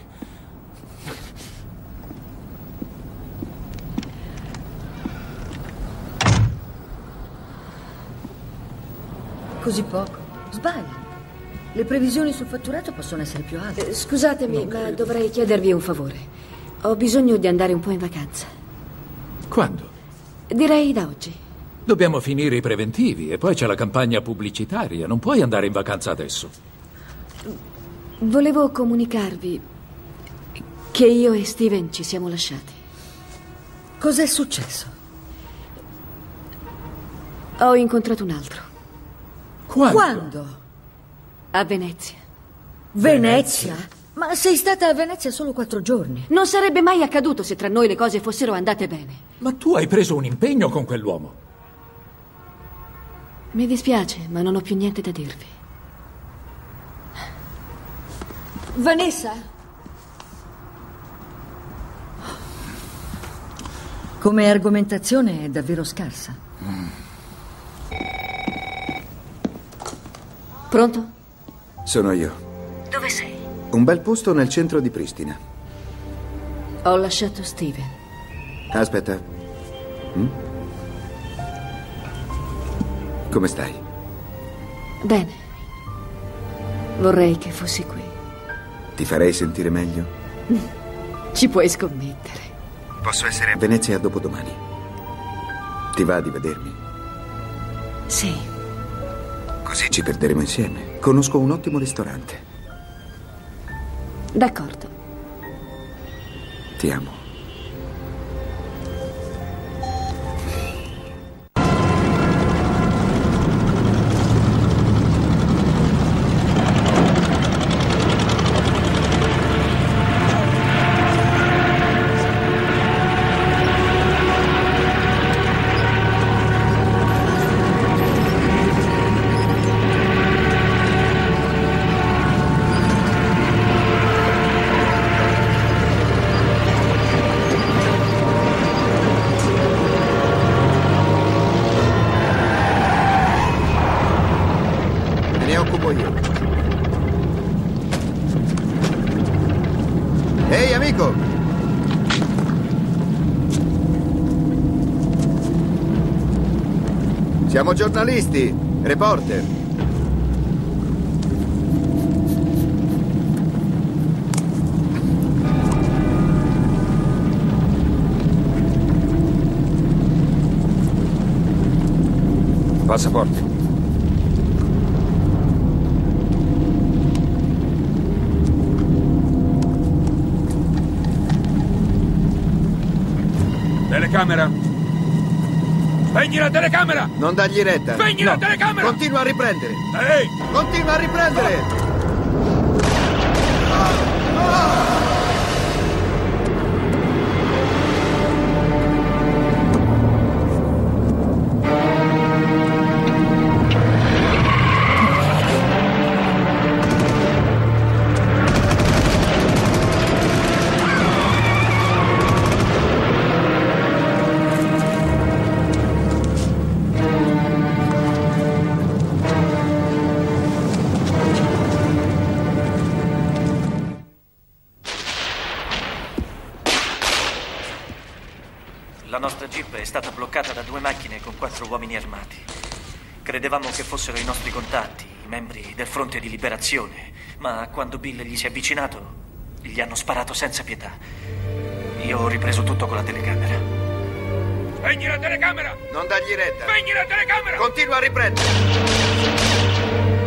Così poco. Sbagli. Le previsioni sul fatturato possono essere più alte. Scusatemi, ma dovrei chiedervi un favore. Ho bisogno di andare un po' in vacanza. Quando? Direi da oggi. Dobbiamo finire i preventivi e poi c'è la campagna pubblicitaria. Non puoi andare in vacanza adesso. Volevo comunicarvi che io e Steven ci siamo lasciati. Cos'è successo? Ho incontrato un altro. Quando? A Venezia. Venezia? Ma sei stata a Venezia solo 4 giorni. Non sarebbe mai accaduto se tra noi le cose fossero andate bene. Ma tu hai preso un impegno con quell'uomo. Mi dispiace, ma non ho più niente da dirvi. Vanessa? Come argomentazione è davvero scarsa. Pronto? Sono io. Dove sei? Un bel posto nel centro di Pristina. Ho lasciato Steven. Aspetta. Come stai? Bene. Vorrei che fossi qui. Ti farei sentire meglio? Ci puoi scommettere. Posso essere a Venezia dopodomani. Ti va di vedermi? Sì. Così ci perderemo insieme. Conosco un ottimo ristorante. D'accordo. Ti amo. Ehi, amico! Siamo giornalisti, reporter. Passaporto. Telecamera. Spegni la telecamera! Non dagli retta. Spegni la telecamera! Continua a riprendere. Ehi! Continua a riprendere! La nostra jeep è stata bloccata da 2 macchine con 4 uomini armati. Credevamo che fossero i nostri contatti, i membri del Fronte di Liberazione, ma quando Bill gli si è avvicinato, gli hanno sparato senza pietà. Io ho ripreso tutto con la telecamera. Spegni la telecamera! Non dagli retta. Spegni la telecamera! Continua a riprendere.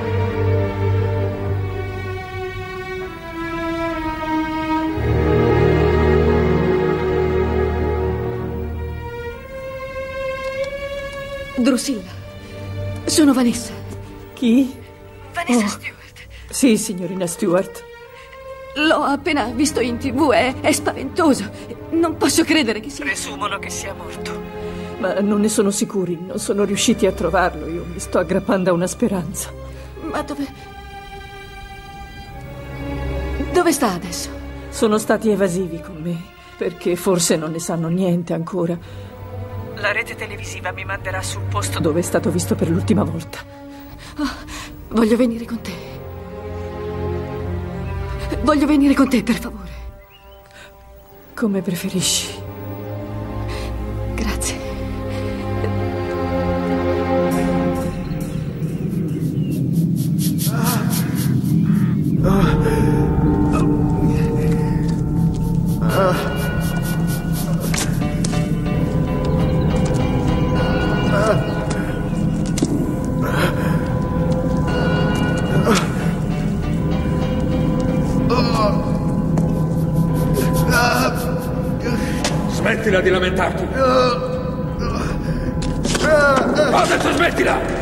Drusilla, sono Vanessa. Chi? Vanessa Stewart. Sì, signorina Stewart. L'ho appena visto in TV, è spaventoso. Non posso credere che sia... Presumono che sia morto. Ma non ne sono sicuri, non sono riusciti a trovarlo. Io mi sto aggrappando a una speranza. Ma dove sta adesso? Sono stati evasivi con me, perché forse non ne sanno niente ancora. La rete televisiva mi manderà sul posto dove è stato visto per l'ultima volta. Oh, voglio venire con te. Voglio venire con te, per favore. Come preferisci. Grazie. Smettila di lamentarti! Ho detto smettila!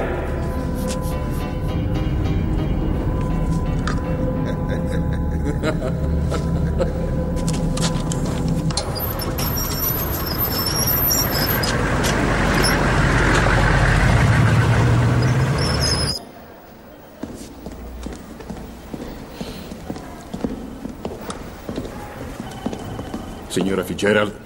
Signora Fitzgerald.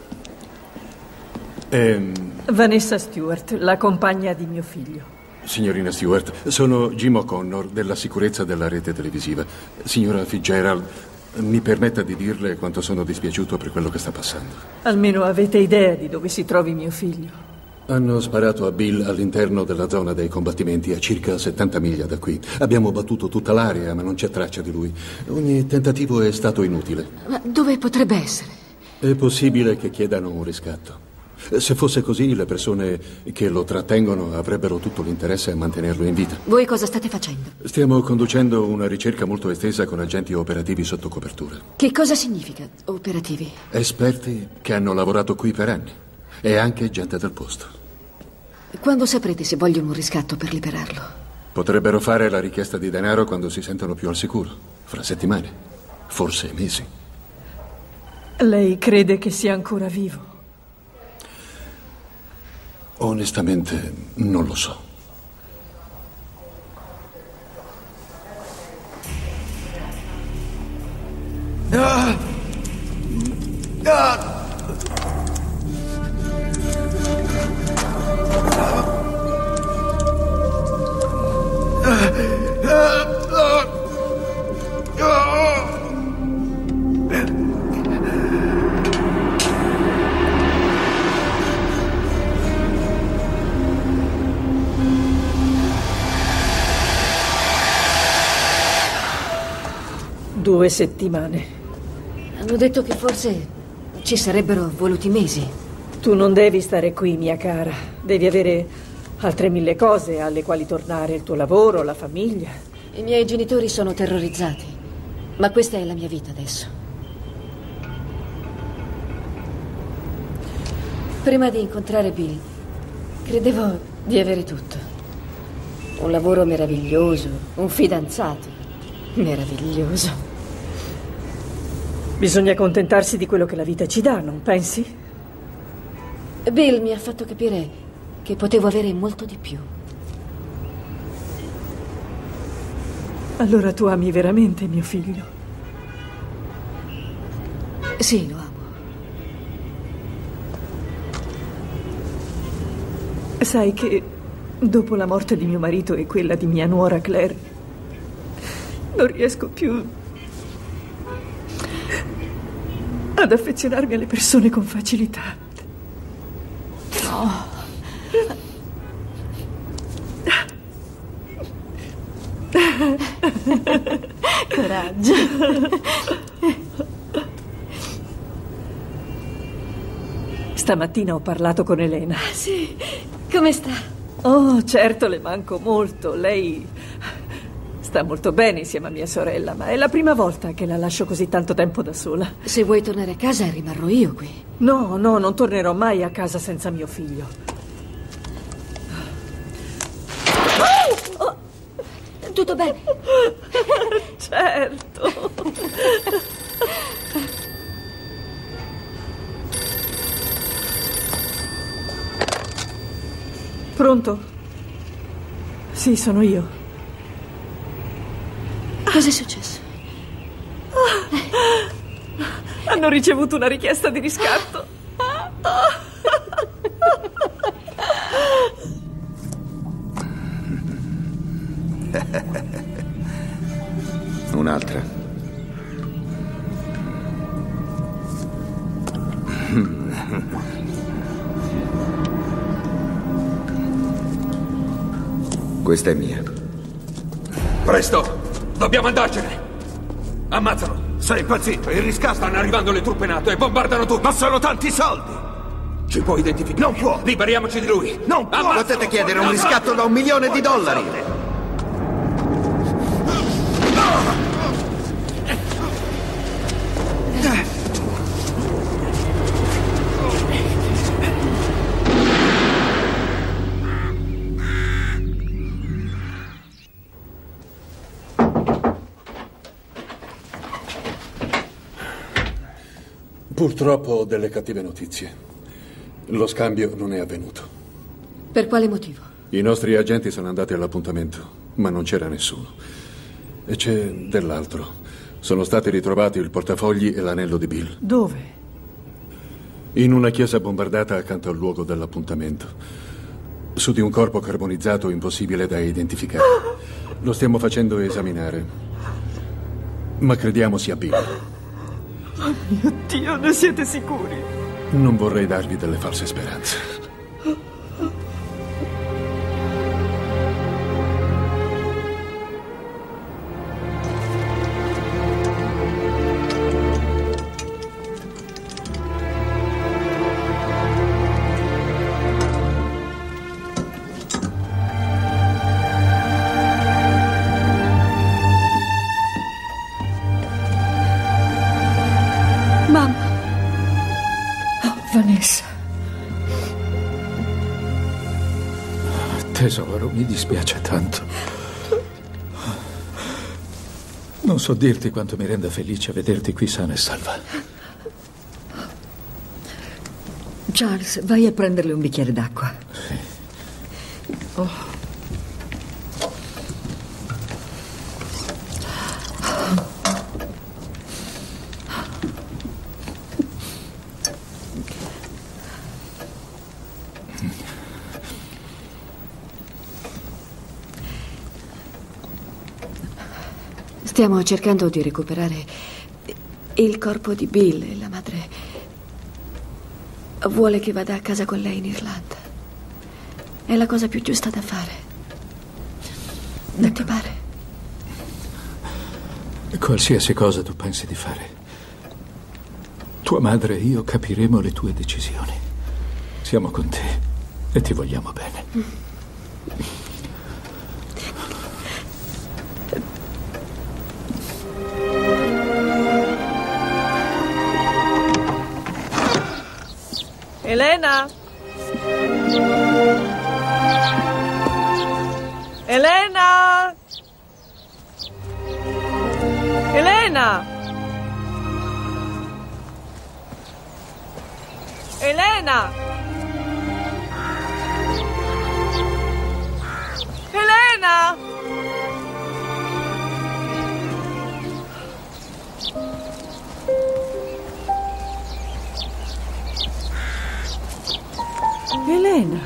Vanessa Stewart, la compagna di mio figlio. Signorina Stewart, sono Jim O'Connor della sicurezza della rete televisiva. Signora Fitzgerald, mi permetta di dirle quanto sono dispiaciuto per quello che sta passando. Almeno avete idea di dove si trovi mio figlio? Hanno sparato a Bill all'interno della zona dei combattimenti a circa 70 miglia da qui. Abbiamo battuto tutta l'area, ma non c'è traccia di lui. Ogni tentativo è stato inutile. Ma dove potrebbe essere? È possibile che chiedano un riscatto. Se fosse così, le persone che lo trattengono avrebbero tutto l'interesse a mantenerlo in vita. Voi cosa state facendo? Stiamo conducendo una ricerca molto estesa con agenti operativi sotto copertura. Che cosa significa, operativi? Esperti che hanno lavorato qui per anni. E anche gente del posto. Quando saprete se vogliono un riscatto per liberarlo? Potrebbero fare la richiesta di denaro quando si sentono più al sicuro. Fra settimane. Forse mesi. Lei crede che sia ancora vivo? Onestamente, non lo so. Due settimane. Hanno detto che forse ci sarebbero voluti mesi. Tu non devi stare qui, mia cara. Devi avere altre 1000 cose alle quali tornare, il tuo lavoro, la famiglia. I miei genitori sono terrorizzati, ma questa è la mia vita adesso. Prima di incontrare Bill, credevo di avere tutto. Un lavoro meraviglioso, un fidanzato meraviglioso. Bisogna accontentarsi di quello che la vita ci dà, non pensi? Bill mi ha fatto capire che potevo avere molto di più. Allora tu ami veramente mio figlio? Sì, lo amo. Sai che dopo la morte di mio marito e quella di mia nuora Claire, non riesco più ad affezionarmi alle persone con facilità. No. Coraggio. Stamattina ho parlato con Elena. Sì, come sta? Oh, certo, le manco molto. Lei sta molto bene insieme a mia sorella, ma è la prima volta che la lascio così tanto tempo da sola. Se vuoi tornare a casa, rimarrò io qui. No, non tornerò mai a casa senza mio figlio. tutto bene? Certo. Pronto? Sì, sono io. Cos'è successo? Hanno ricevuto una richiesta di riscatto. Un'altra. Questa è mia. Presto! Dobbiamo andarcene! Ammazzalo! Sei impazzito, il riscatto. Stanno arrivando le truppe NATO e bombardano tutto! Ma sono tanti soldi! Ci può identificare? Non può! Liberiamoci di lui! Non può! Potete chiedere un riscatto da $1 milione! Purtroppo ho delle cattive notizie. Lo scambio non è avvenuto. Per quale motivo? I nostri agenti sono andati all'appuntamento, ma non c'era nessuno. E c'è dell'altro. Sono stati ritrovati il portafogli e l'anello di Bill. Dove? In una chiesa bombardata accanto al luogo dell'appuntamento. Su di un corpo carbonizzato impossibile da identificare. Lo stiamo facendo esaminare. Ma crediamo sia Bill. Oh mio Dio, ne siete sicuri? Non vorrei darvi delle false speranze. Vanessa. Tesoro, mi dispiace tanto. Non so dirti quanto mi renda felice vederti qui sana e salva. Charles, vai a prenderle un bicchiere d'acqua. Sì. Oh. Stiamo cercando di recuperare il corpo di Bill e la madre vuole che vada a casa con lei in Irlanda. È la cosa più giusta da fare. Non ti pare? Qualsiasi cosa tu pensi di fare, tua madre e io capiremo le tue decisioni. Siamo con te e ti vogliamo bene. Elena? Elena? Elena? Elena? Elena? Elena,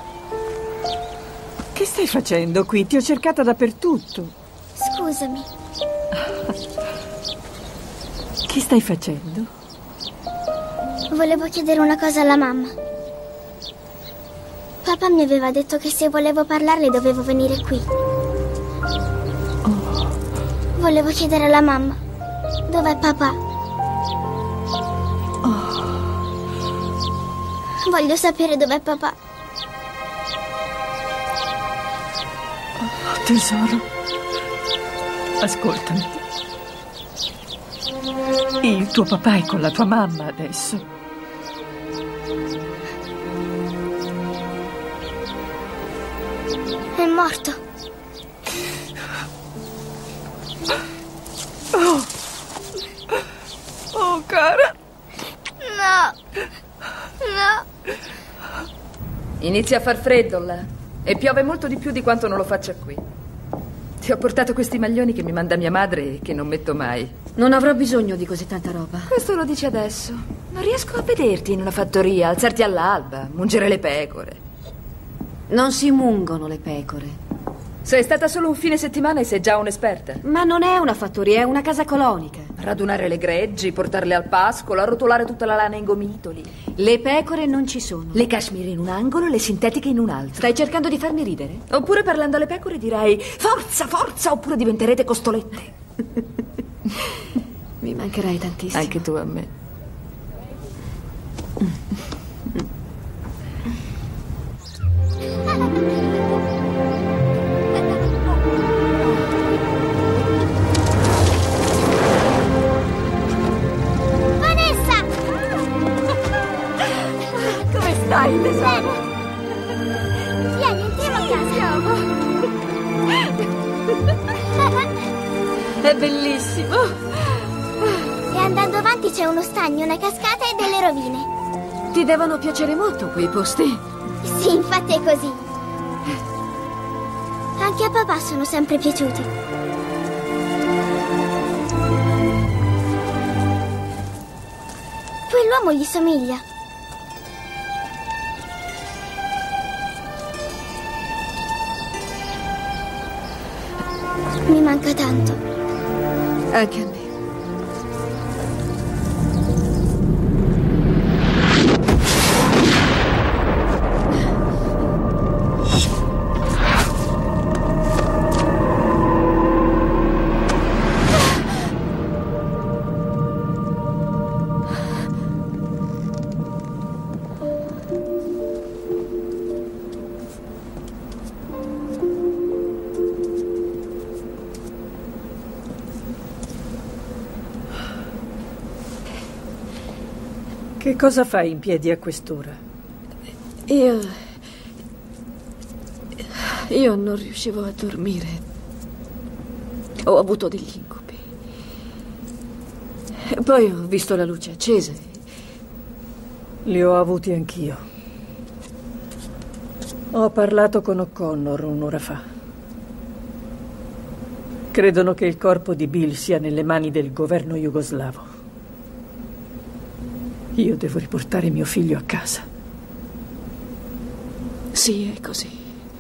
che stai facendo qui? Ti ho cercata dappertutto. Scusami. Che stai facendo? Volevo chiedere una cosa alla mamma. Papà mi aveva detto che se volevo parlarle dovevo venire qui. Oh. Volevo chiedere alla mamma. Dov'è papà? Voglio sapere dov'è papà. Oh, tesoro. Ascoltami. Il tuo papà è con la tua mamma adesso. È morto. cara. No. No. Inizia a far freddo là. E piove molto di più di quanto non lo faccia qui. Ti ho portato questi maglioni che mi manda mia madre e che non metto mai. Non avrò bisogno di così tanta roba. Questo lo dici adesso. Non riesco a vederti in una fattoria, alzarti all'alba, mungere le pecore. Non si mungono le pecore. Sei stata solo un fine settimana e sei già un'esperta. Ma non è una fattoria, è una casa colonica. Radunare le greggi, portarle al pascolo, arrotolare tutta la lana in gomitoli. Le pecore non ci sono. Le cashmere in un angolo e le sintetiche in un altro. Stai cercando di farmi ridere? Oppure parlando alle pecore dirai forza, forza, oppure diventerete costolette. Mi mancherai tantissimo. Anche tu a me. Vanessa! Come stai, tesoro? Vieni, entriamo a casa. È bellissimo. E andando avanti c'è uno stagno, una cascata e delle rovine. Ti devono piacere molto quei posti. Sì, infatti è così. Anche a papà sono sempre piaciuti. Quell'uomo gli somiglia. Mi manca tanto. Anche a me. Che cosa fai in piedi a quest'ora? Io non riuscivo a dormire. Ho avuto degli incubi. E poi ho visto la luce accesa. Li ho avuti anch'io. Ho parlato con O'Connor un'ora fa. Credono che il corpo di Bill sia nelle mani del governo jugoslavo. Io devo riportare mio figlio a casa. Sì, è così.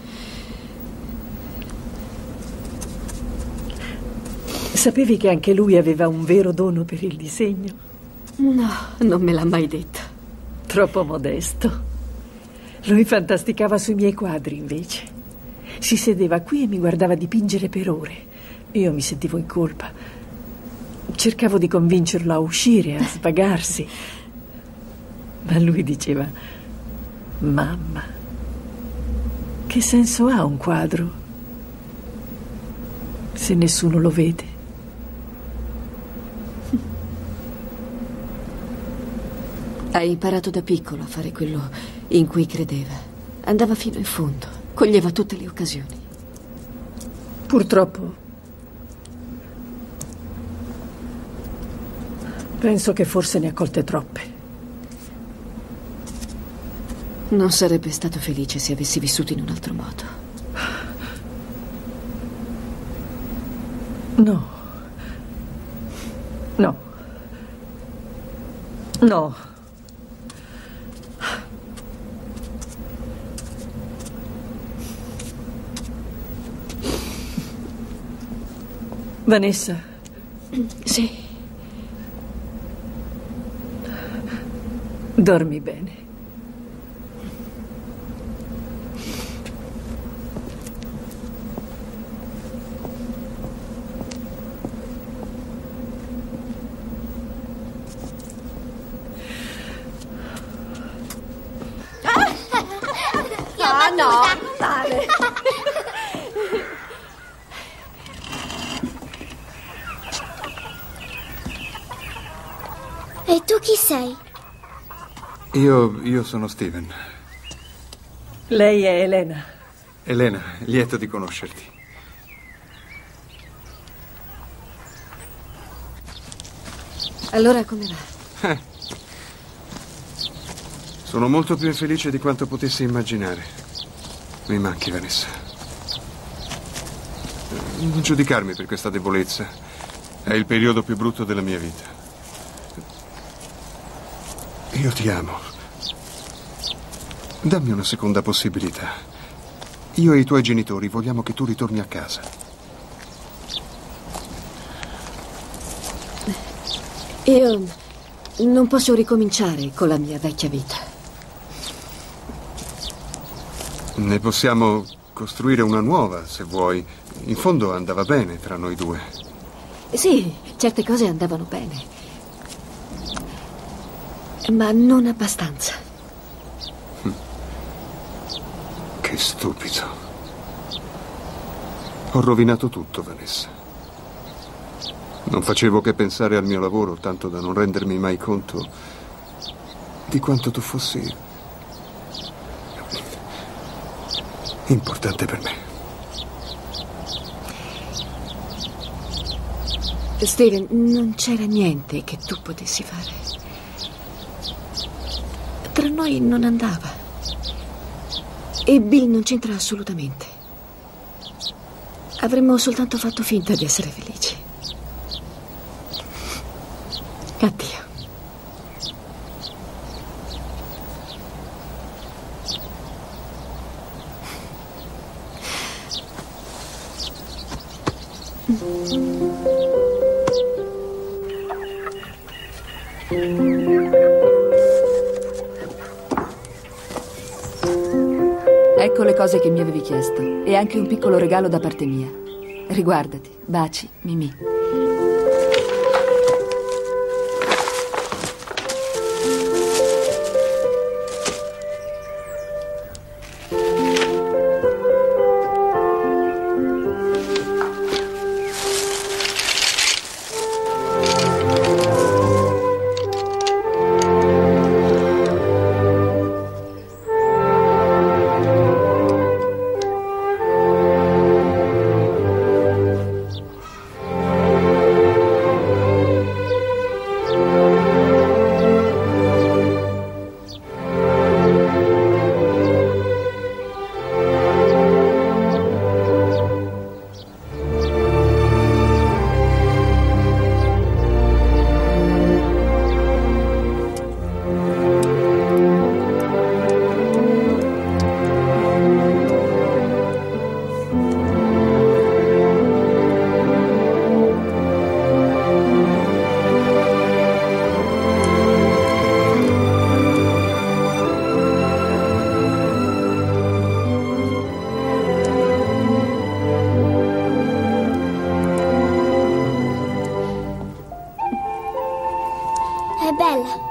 Sapevi che anche lui aveva un vero dono per il disegno? No, non me l'ha mai detto. Troppo modesto. Lui fantasticava sui miei quadri, invece. Si sedeva qui e mi guardava dipingere per ore. Io mi sentivo in colpa. Cercavo di convincerlo a uscire, a svagarsi. Ma lui diceva: mamma, che senso ha un quadro se nessuno lo vede? Hai imparato da piccolo a fare quello in cui credeva. Andava fino in fondo, coglieva tutte le occasioni. Purtroppo penso che forse ne ha colte troppe. Non sarebbe stato felice se avessi vissuto in un altro modo. No. No. No. Vanessa? Sì. Dormi bene. No, male. E tu chi sei? Io sono Steven. Lei è Elena. Elena, lieto di conoscerti. Allora come va? Sono molto più infelice di quanto potessi immaginare. Mi manchi, Vanessa. Non giudicarmi per questa debolezza. È il periodo più brutto della mia vita. Io ti amo. Dammi una seconda possibilità. Io e i tuoi genitori vogliamo che tu ritorni a casa. Io non posso ricominciare con la mia vecchia vita. Ne possiamo costruire una nuova, se vuoi. In fondo andava bene tra noi due. Sì, certe cose andavano bene. Ma non abbastanza. Che stupido. Ho rovinato tutto, Vanessa. Non facevo che pensare al mio lavoro, tanto da non rendermi mai conto di quanto tu fossi importante per me. Steven, non c'era niente che tu potessi fare. Tra noi non andava. E Bill non c'entra assolutamente. Avremmo soltanto fatto finta di essere felici. Addio. Ecco le cose che mi avevi chiesto e anche un piccolo regalo da parte mia. Riguardati. Baci, Mimì. È bella.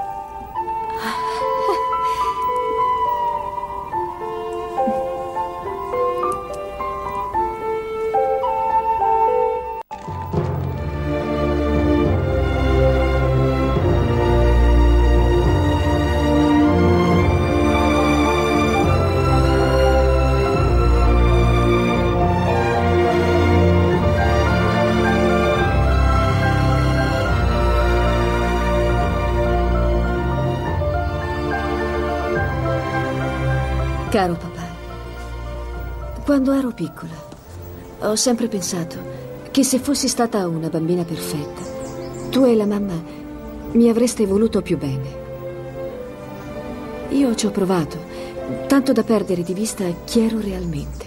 Caro papà, quando ero piccola ho sempre pensato che se fossi stata una bambina perfetta, tu e la mamma mi avreste voluto più bene. Io ci ho provato, tanto da perdere di vista chi ero realmente.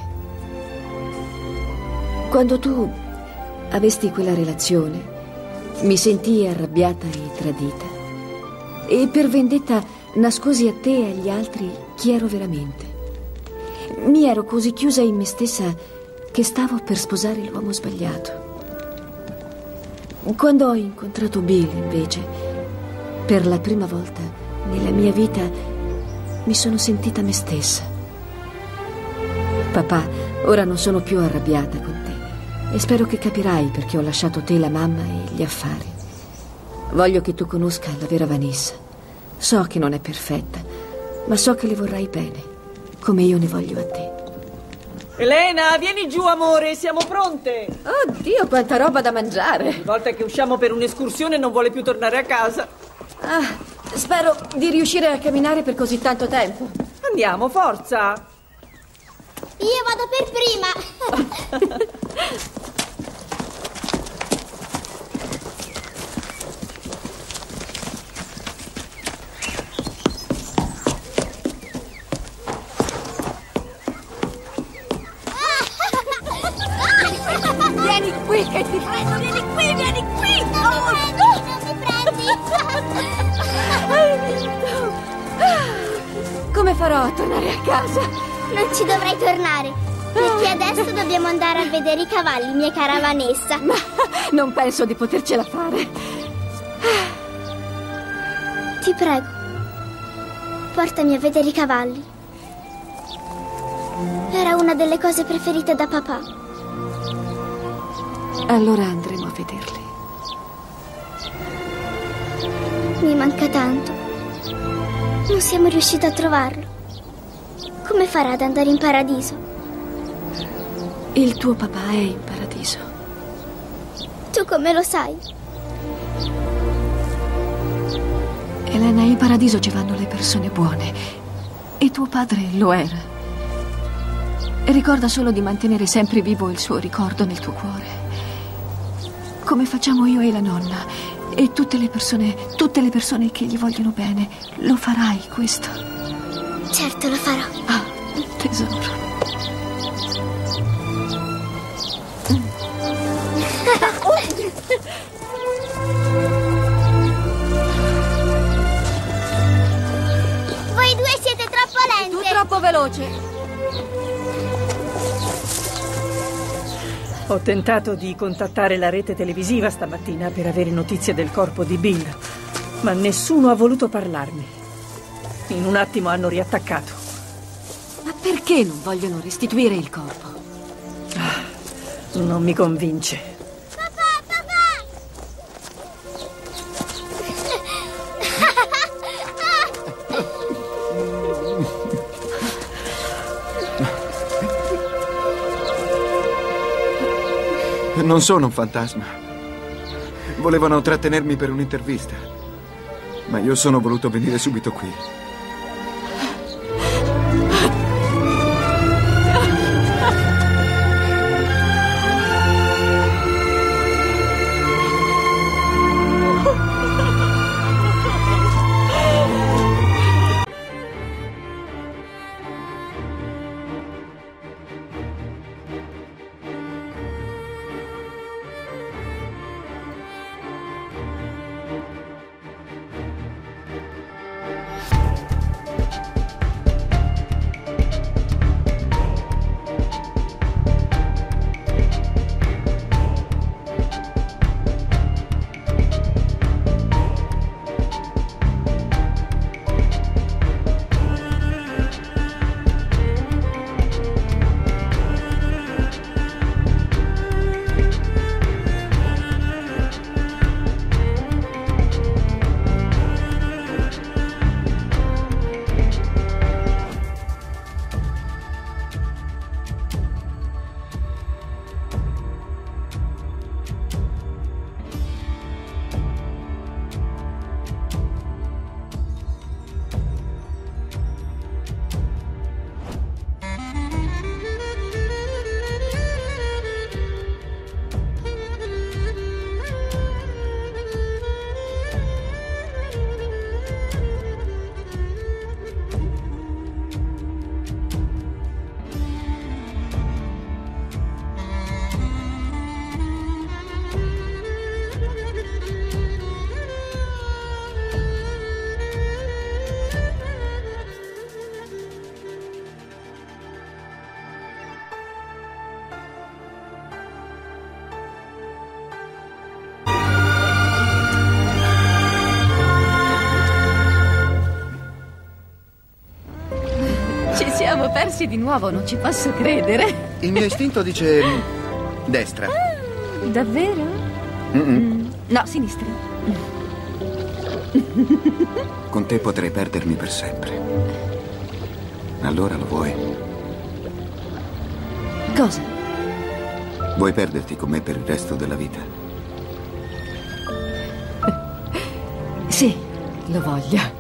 Quando tu avesti quella relazione, mi sentii arrabbiata e tradita. E per vendetta nascosi a te e agli altri chi ero veramente. Mi ero così chiusa in me stessa che stavo per sposare l'uomo sbagliato. Quando ho incontrato Bill, invece, per la prima volta nella mia vita mi sono sentita me stessa. Papà, ora non sono più arrabbiata con te e spero che capirai perché ho lasciato te, la mamma e gli affari. Voglio che tu conosca la vera Vanessa. So che non è perfetta, ma so che le vorrai bene, come io ne voglio a te. Elena, vieni giù, amore, siamo pronte. Oddio, quanta roba da mangiare. Ogni volta che usciamo per un'escursione non vuole più tornare a casa. Spero di riuscire a camminare per così tanto tempo. Andiamo, forza! Io vado per prima. Vieni qui, che ti prego, vieni qui, vieni qui! Non mi prendi! Come farò a tornare a casa? Non ci dovrai tornare, perché adesso dobbiamo andare a vedere i cavalli, mia cara Vanessa. Ma non penso di potercela fare. Ti prego, portami a vedere i cavalli. Era una delle cose preferite da papà. Allora andremo a vederli. Mi manca tanto. Non siamo riusciti a trovarlo. Come farà ad andare in paradiso? Il tuo papà è in paradiso. Tu come lo sai? Elena, in paradiso ci vanno le persone buone. E tuo padre lo era. E ricorda solo di mantenere sempre vivo il suo ricordo nel tuo cuore. Come facciamo io e la nonna. E tutte le persone che gli vogliono bene. Lo farai questo? Certo, lo farò. Ah, tesoro. Voi due siete troppo lente. Tu troppo veloce. Ho tentato di contattare la rete televisiva stamattina per avere notizie del corpo di Bill, ma nessuno ha voluto parlarmi. In un attimo hanno riattaccato. Ma perché non vogliono restituire il corpo? Non mi convince. Non sono un fantasma. Volevano trattenermi per un'intervista, ma io sono voluto venire subito qui. Siamo persi di nuovo, non ci posso credere. Il mio istinto dice destra. Davvero? No, sinistra. Con te potrei perdermi per sempre. Allora lo vuoi? Cosa? Vuoi perderti con me per il resto della vita? Sì, lo voglia.